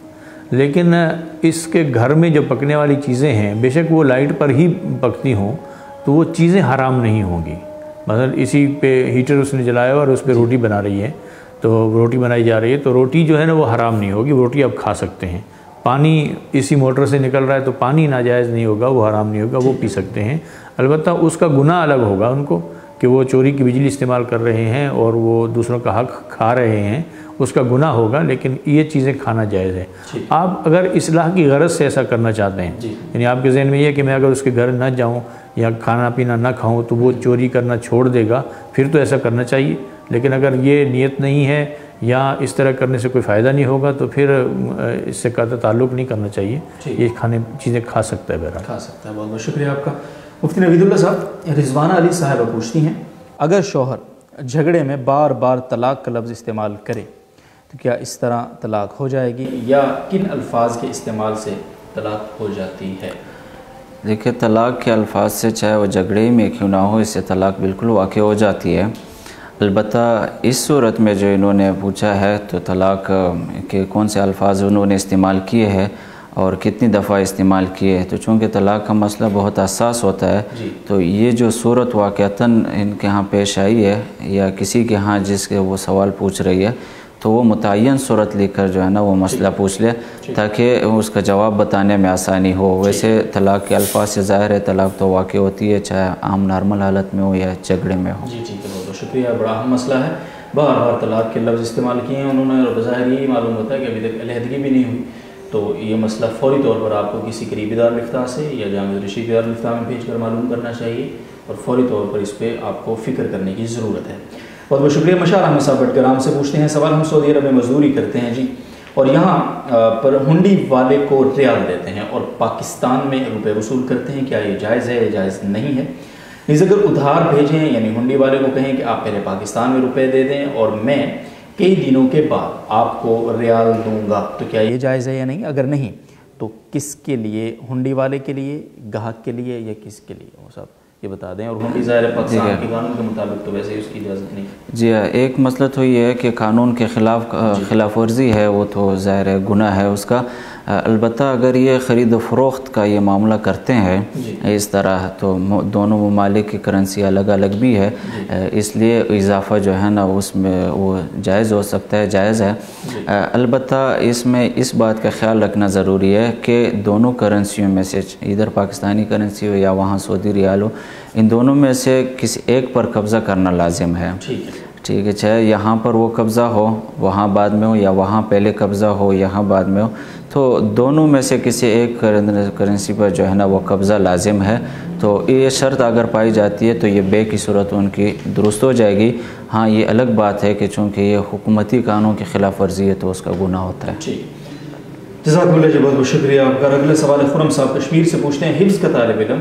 لیکن اس کے گھر میں جو پکنے والی چیزیں ہیں بے شک وہ لائٹ پر ہی پکتی ہوں تو وہ چیزیں حرام نہیں ہوں گی، مثلا اسی پہ ہیٹر اس نے جلایا اور اس پہ روٹی بنا رہی ہے تو روٹی بنائی جا رہی ہے تو روٹی جو ہے نا وہ حرام نہیں ہوگی، روٹی آپ کھا سکتے ہیں، پانی اسی موٹر سے نکل رہا ہے تو پانی ناجائز نہیں ہوگا، وہ حرام نہیں ہوگا، وہ پی سکتے ہیں، البتہ اس کا گناہ الگ ہوگا ان کو کہ وہ چوری کی بجلی استعمال کر رہے ہیں اور وہ دوسروں کا حق کھا رہے ہیں، اس کا گناہ ہوگا، لیکن یہ چیزیں کھانا جائز ہے۔ آپ اگر اصلاح کی غرض سے ایسا کرنا چاہتے ہیں، یعنی آپ کے ذہن میں یہ ہے کہ میں اگر اس کے گھر نہ جاؤں یا کھانا پینا نہ کھاؤں تو وہ چوری کرنا چھوڑ دے گا، پھر تو ایسا کرنا چاہیے، لیکن اگر یہ نیت نہیں ہے یا اس طرح کرنے سے کوئی فائدہ نہیں ہوگا تو پھر اس سے قطع تعلق نہیں کرنا چاہیے، یہ کھانے چیزیں کھا سکتا ہے، بہرحال کھا سکتا ہے۔ بہت بہت شکریہ آپ کا۔ مفتی نوید اللہ صاحب رضوانہ علی صاحبہ پوچھتی ہیں اگر شوہر جھگڑے میں بار بار طلاق کا لفظ استعمال کرے تو کیا اس طرح طلاق ہو جائے گی، یا کن الفاظ کے استعمال سے طلاق ہو جاتی ہے؟ دیکھیے طلاق کے الفاظ سے چاہے وہ جھگڑے میں کیوں نہ ہو، اس سے طلاق بالکل واقع ہو جاتی ہے۔ البتہ اس صورت میں جو انہوں نے پوچھا ہے تو طلاق کے کون سے الفاظ انہوں نے استعمال کیے ہیں اور کتنی دفعہ استعمال کیے ہیں، تو چونکہ طلاق کا مسئلہ بہت حساس ہوتا ہے جی۔ تو یہ جو صورت واقعتاً ان کے ہاں پیش آئی ہے یا کسی کے ہاں جس کے وہ سوال پوچھ رہی ہے تو وہ متعین صورت لکھ کر جو ہے نا وہ مسئلہ پوچھ لے تاکہ اس کا جواب بتانے میں آسانی ہو۔ ویسے طلاق کے الفاظ سے ظاہر ہے طلاق تو واقع ہوتی ہے، چاہے عام نارمل حالت میں ہو یا جھگڑے میں ہو۔ جی ٹھیک ہے، بہت بہت شکریہ، بڑا اہم مسئلہ ہے، بار بار طلاق کے لفظ استعمال کیے ہیں انہوں نے اور بظاہر یہی معلوم ہوتا ہے کہ ابھی تک علیحدگی بھی نہیں ہوئی، تو یہ مسئلہ فوری طور پر آپ کو کسی قریبی دارالفتہ سے یا جامع رشید دارالفتہ میں بھیج کر معلوم کرنا چاہیے اور فوری طور پر اس پہ آپ کو فکر کرنے کی ضرورت ہے۔ بہت بہت شکریہ۔ مشال احمد صاحب بٹ گرام سے پوچھتے ہیں سوال، ہم سعودی عرب میں مزدوری کرتے ہیں جی اور یہاں پر ہنڈی والے کو ریال دیتے ہیں اور پاکستان میں روپے وصول کرتے ہیں، کیا یہ جائز ہے یا جائز نہیں ہے؟ نیز اگر ادھار بھیجیں یعنی ہنڈی والے کو کہیں کہ آپ پہلے پاکستان میں روپے دے دیں اور میں کئی دنوں کے بعد آپ کو ریال دوں گا، تو کیا یہ جائز ہے یا نہیں؟ اگر نہیں تو کس کے لیے، ہنڈی والے کے لیے، گاہک کے لیے یا کس کے لیے؟ وہ صاحب یہ بتا دیں۔ اور ہنڈی ظاہر پاکستان کے قانون کے مطابق تو ویسے ہی اس کی اجازت نہیں۔ جی ہاں، ایک مسئلہ تو یہ ہے کہ قانون کے خلاف خلاف ورزی ہے، وہ تو ظاہر ہے گناہ ہے اس کا۔ البتہ اگر یہ خرید و فروخت کا یہ معاملہ کرتے ہیں اس طرح تو دونوں ممالک کی کرنسی الگ الگ بھی ہے، اس لیے اضافہ جو ہے نا اس میں وہ جائز ہو سکتا ہے، جائز ہے۔ البتہ اس میں اس بات کا خیال رکھنا ضروری ہے کہ دونوں کرنسیوں میں سے ادھر پاکستانی کرنسی ہو یا وہاں سعودی ریال ہو، ان دونوں میں سے کسی ایک پر قبضہ کرنا لازم ہے۔ ٹھیک ہے، چاہے یہاں پر وہ قبضہ ہو وہاں بعد میں ہو یا وہاں پہلے قبضہ ہو یہاں بعد میں ہو، تو دونوں میں سے کسی ایک کرنسی پر جو ہے نا وہ قبضہ لازم ہے۔ تو یہ شرط اگر پائی جاتی ہے تو یہ بے کی صورت ان کی درست ہو جائے گی۔ ہاں یہ الگ بات ہے کہ چونکہ یہ حکومتی قانون کی خلاف ورزی ہے تو اس کا گناہ ہوتا ہے۔ جزاک اللہ جی، بہت بہت شکریہ آپ کا۔ اگلا سوال خرم صاحب کشمیر سے پوچھتے ہیں، حفظ کا طالب علم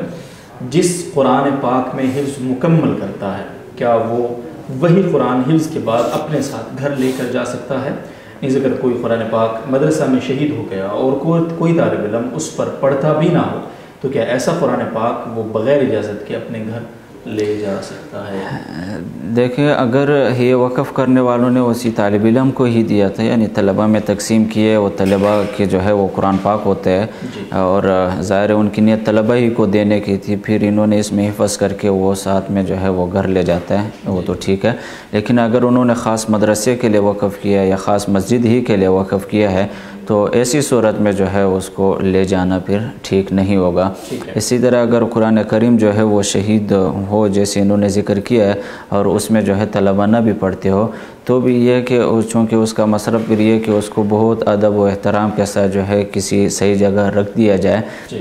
جس قرآن پاک میں حفظ مکمل کرتا ہے کیا وہ وہی قرآن حفظ کے بعد اپنے ساتھ گھر لے کر جا سکتا ہے؟ نیز اگر کوئی قرآن پاک مدرسہ میں شہید ہو گیا اور کوئی طالب علم اس پر پڑھتا بھی نہ ہو تو کیا ایسا قرآن پاک وہ بغیر اجازت کے اپنے گھر لے جا سکتا ہے؟ دیکھیں اگر یہ وقف کرنے والوں نے اسی طالب علم کو ہی دیا تھا، یعنی طلبہ میں تقسیم کیے، وہ طلبہ کے جو ہے وہ قرآن پاک ہوتے ہیں اور ظاہر ان کی نیت طلبہ ہی کو دینے کی تھی، پھر انہوں نے اس میں حفظ کر کے وہ ساتھ میں جو ہے وہ گھر لے جاتا ہے، وہ تو ٹھیک ہے۔ لیکن اگر انہوں نے خاص مدرسے کے لیے وقف کیا یا خاص مسجد ہی کے لیے وقف کیا ہے تو ایسی صورت میں جو ہے اس کو لے جانا پھر ٹھیک نہیں ہوگا۔ اسی طرح اگر قرآن کریم جو ہے وہ شہید ہو جیسے انہوں نے ذکر کیا ہے اور اس میں جو ہے طلبہ نہ بھی پڑھتے ہو تو بھی یہ کہ چونکہ اس کا مصرف پھر یہ کہ اس کو بہت ادب و احترام کے ساتھ جو ہے کسی صحیح جگہ رکھ دیا جائے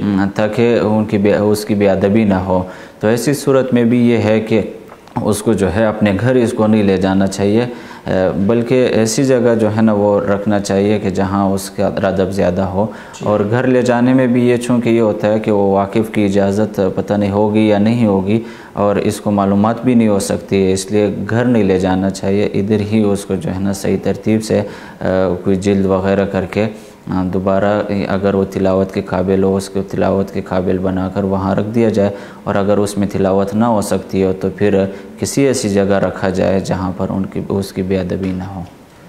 تاکہ ان کی اس کی بے ادبی نہ ہو، تو ایسی صورت میں بھی یہ ہے کہ اس کو جو ہے اپنے گھر اس کو نہیں لے جانا چاہیے بلکہ ایسی جگہ جو ہے نا وہ رکھنا چاہیے کہ جہاں اس کا ادب زیادہ ہو۔ اور گھر لے جانے میں بھی یہ چونکہ یہ ہوتا ہے کہ وہ واقف کی اجازت پتہ نہیں ہوگی یا نہیں ہوگی اور اس کو معلومات بھی نہیں ہو سکتی ہے، اس لیے گھر نہیں لے جانا چاہیے، ادھر ہی اس کو جو ہے نا صحیح ترتیب سے کوئی جلد وغیرہ کر کے دوبارہ اگر وہ تلاوت کے قابل ہو اس کو تلاوت کے قابل بنا کر وہاں رکھ دیا جائے، اور اگر اس میں تلاوت نہ ہو سکتی ہو تو پھر کسی ایسی جگہ رکھا جائے جہاں پر ان کی اس کی بے ادبی نہ ہو۔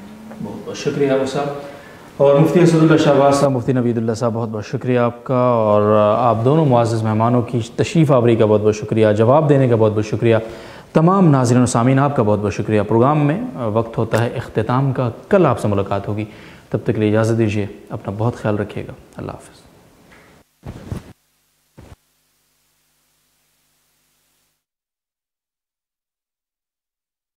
بہت بہت شکریہ آپ صاحب۔ اور مفتی اسد اللہ شہباز صاحب، مفتی نوید اللہ صاحب، بہت بہت شکریہ آپ کا، اور آپ دونوں معزز مہمانوں کی تشریف آوری کا بہت بہت شکریہ، جواب دینے کا بہت بہت شکریہ، تمام ناظرین و سامعین آپ کا بہت بہت شکریہ۔ پروگرام میں وقت ہوتا ہے اختتام کا، کل آپ سے ملاقات ہوگی، تب تک کے لیے اجازت دیجیے، اپنا بہت خیال رکھیے گا، اللہ حافظ۔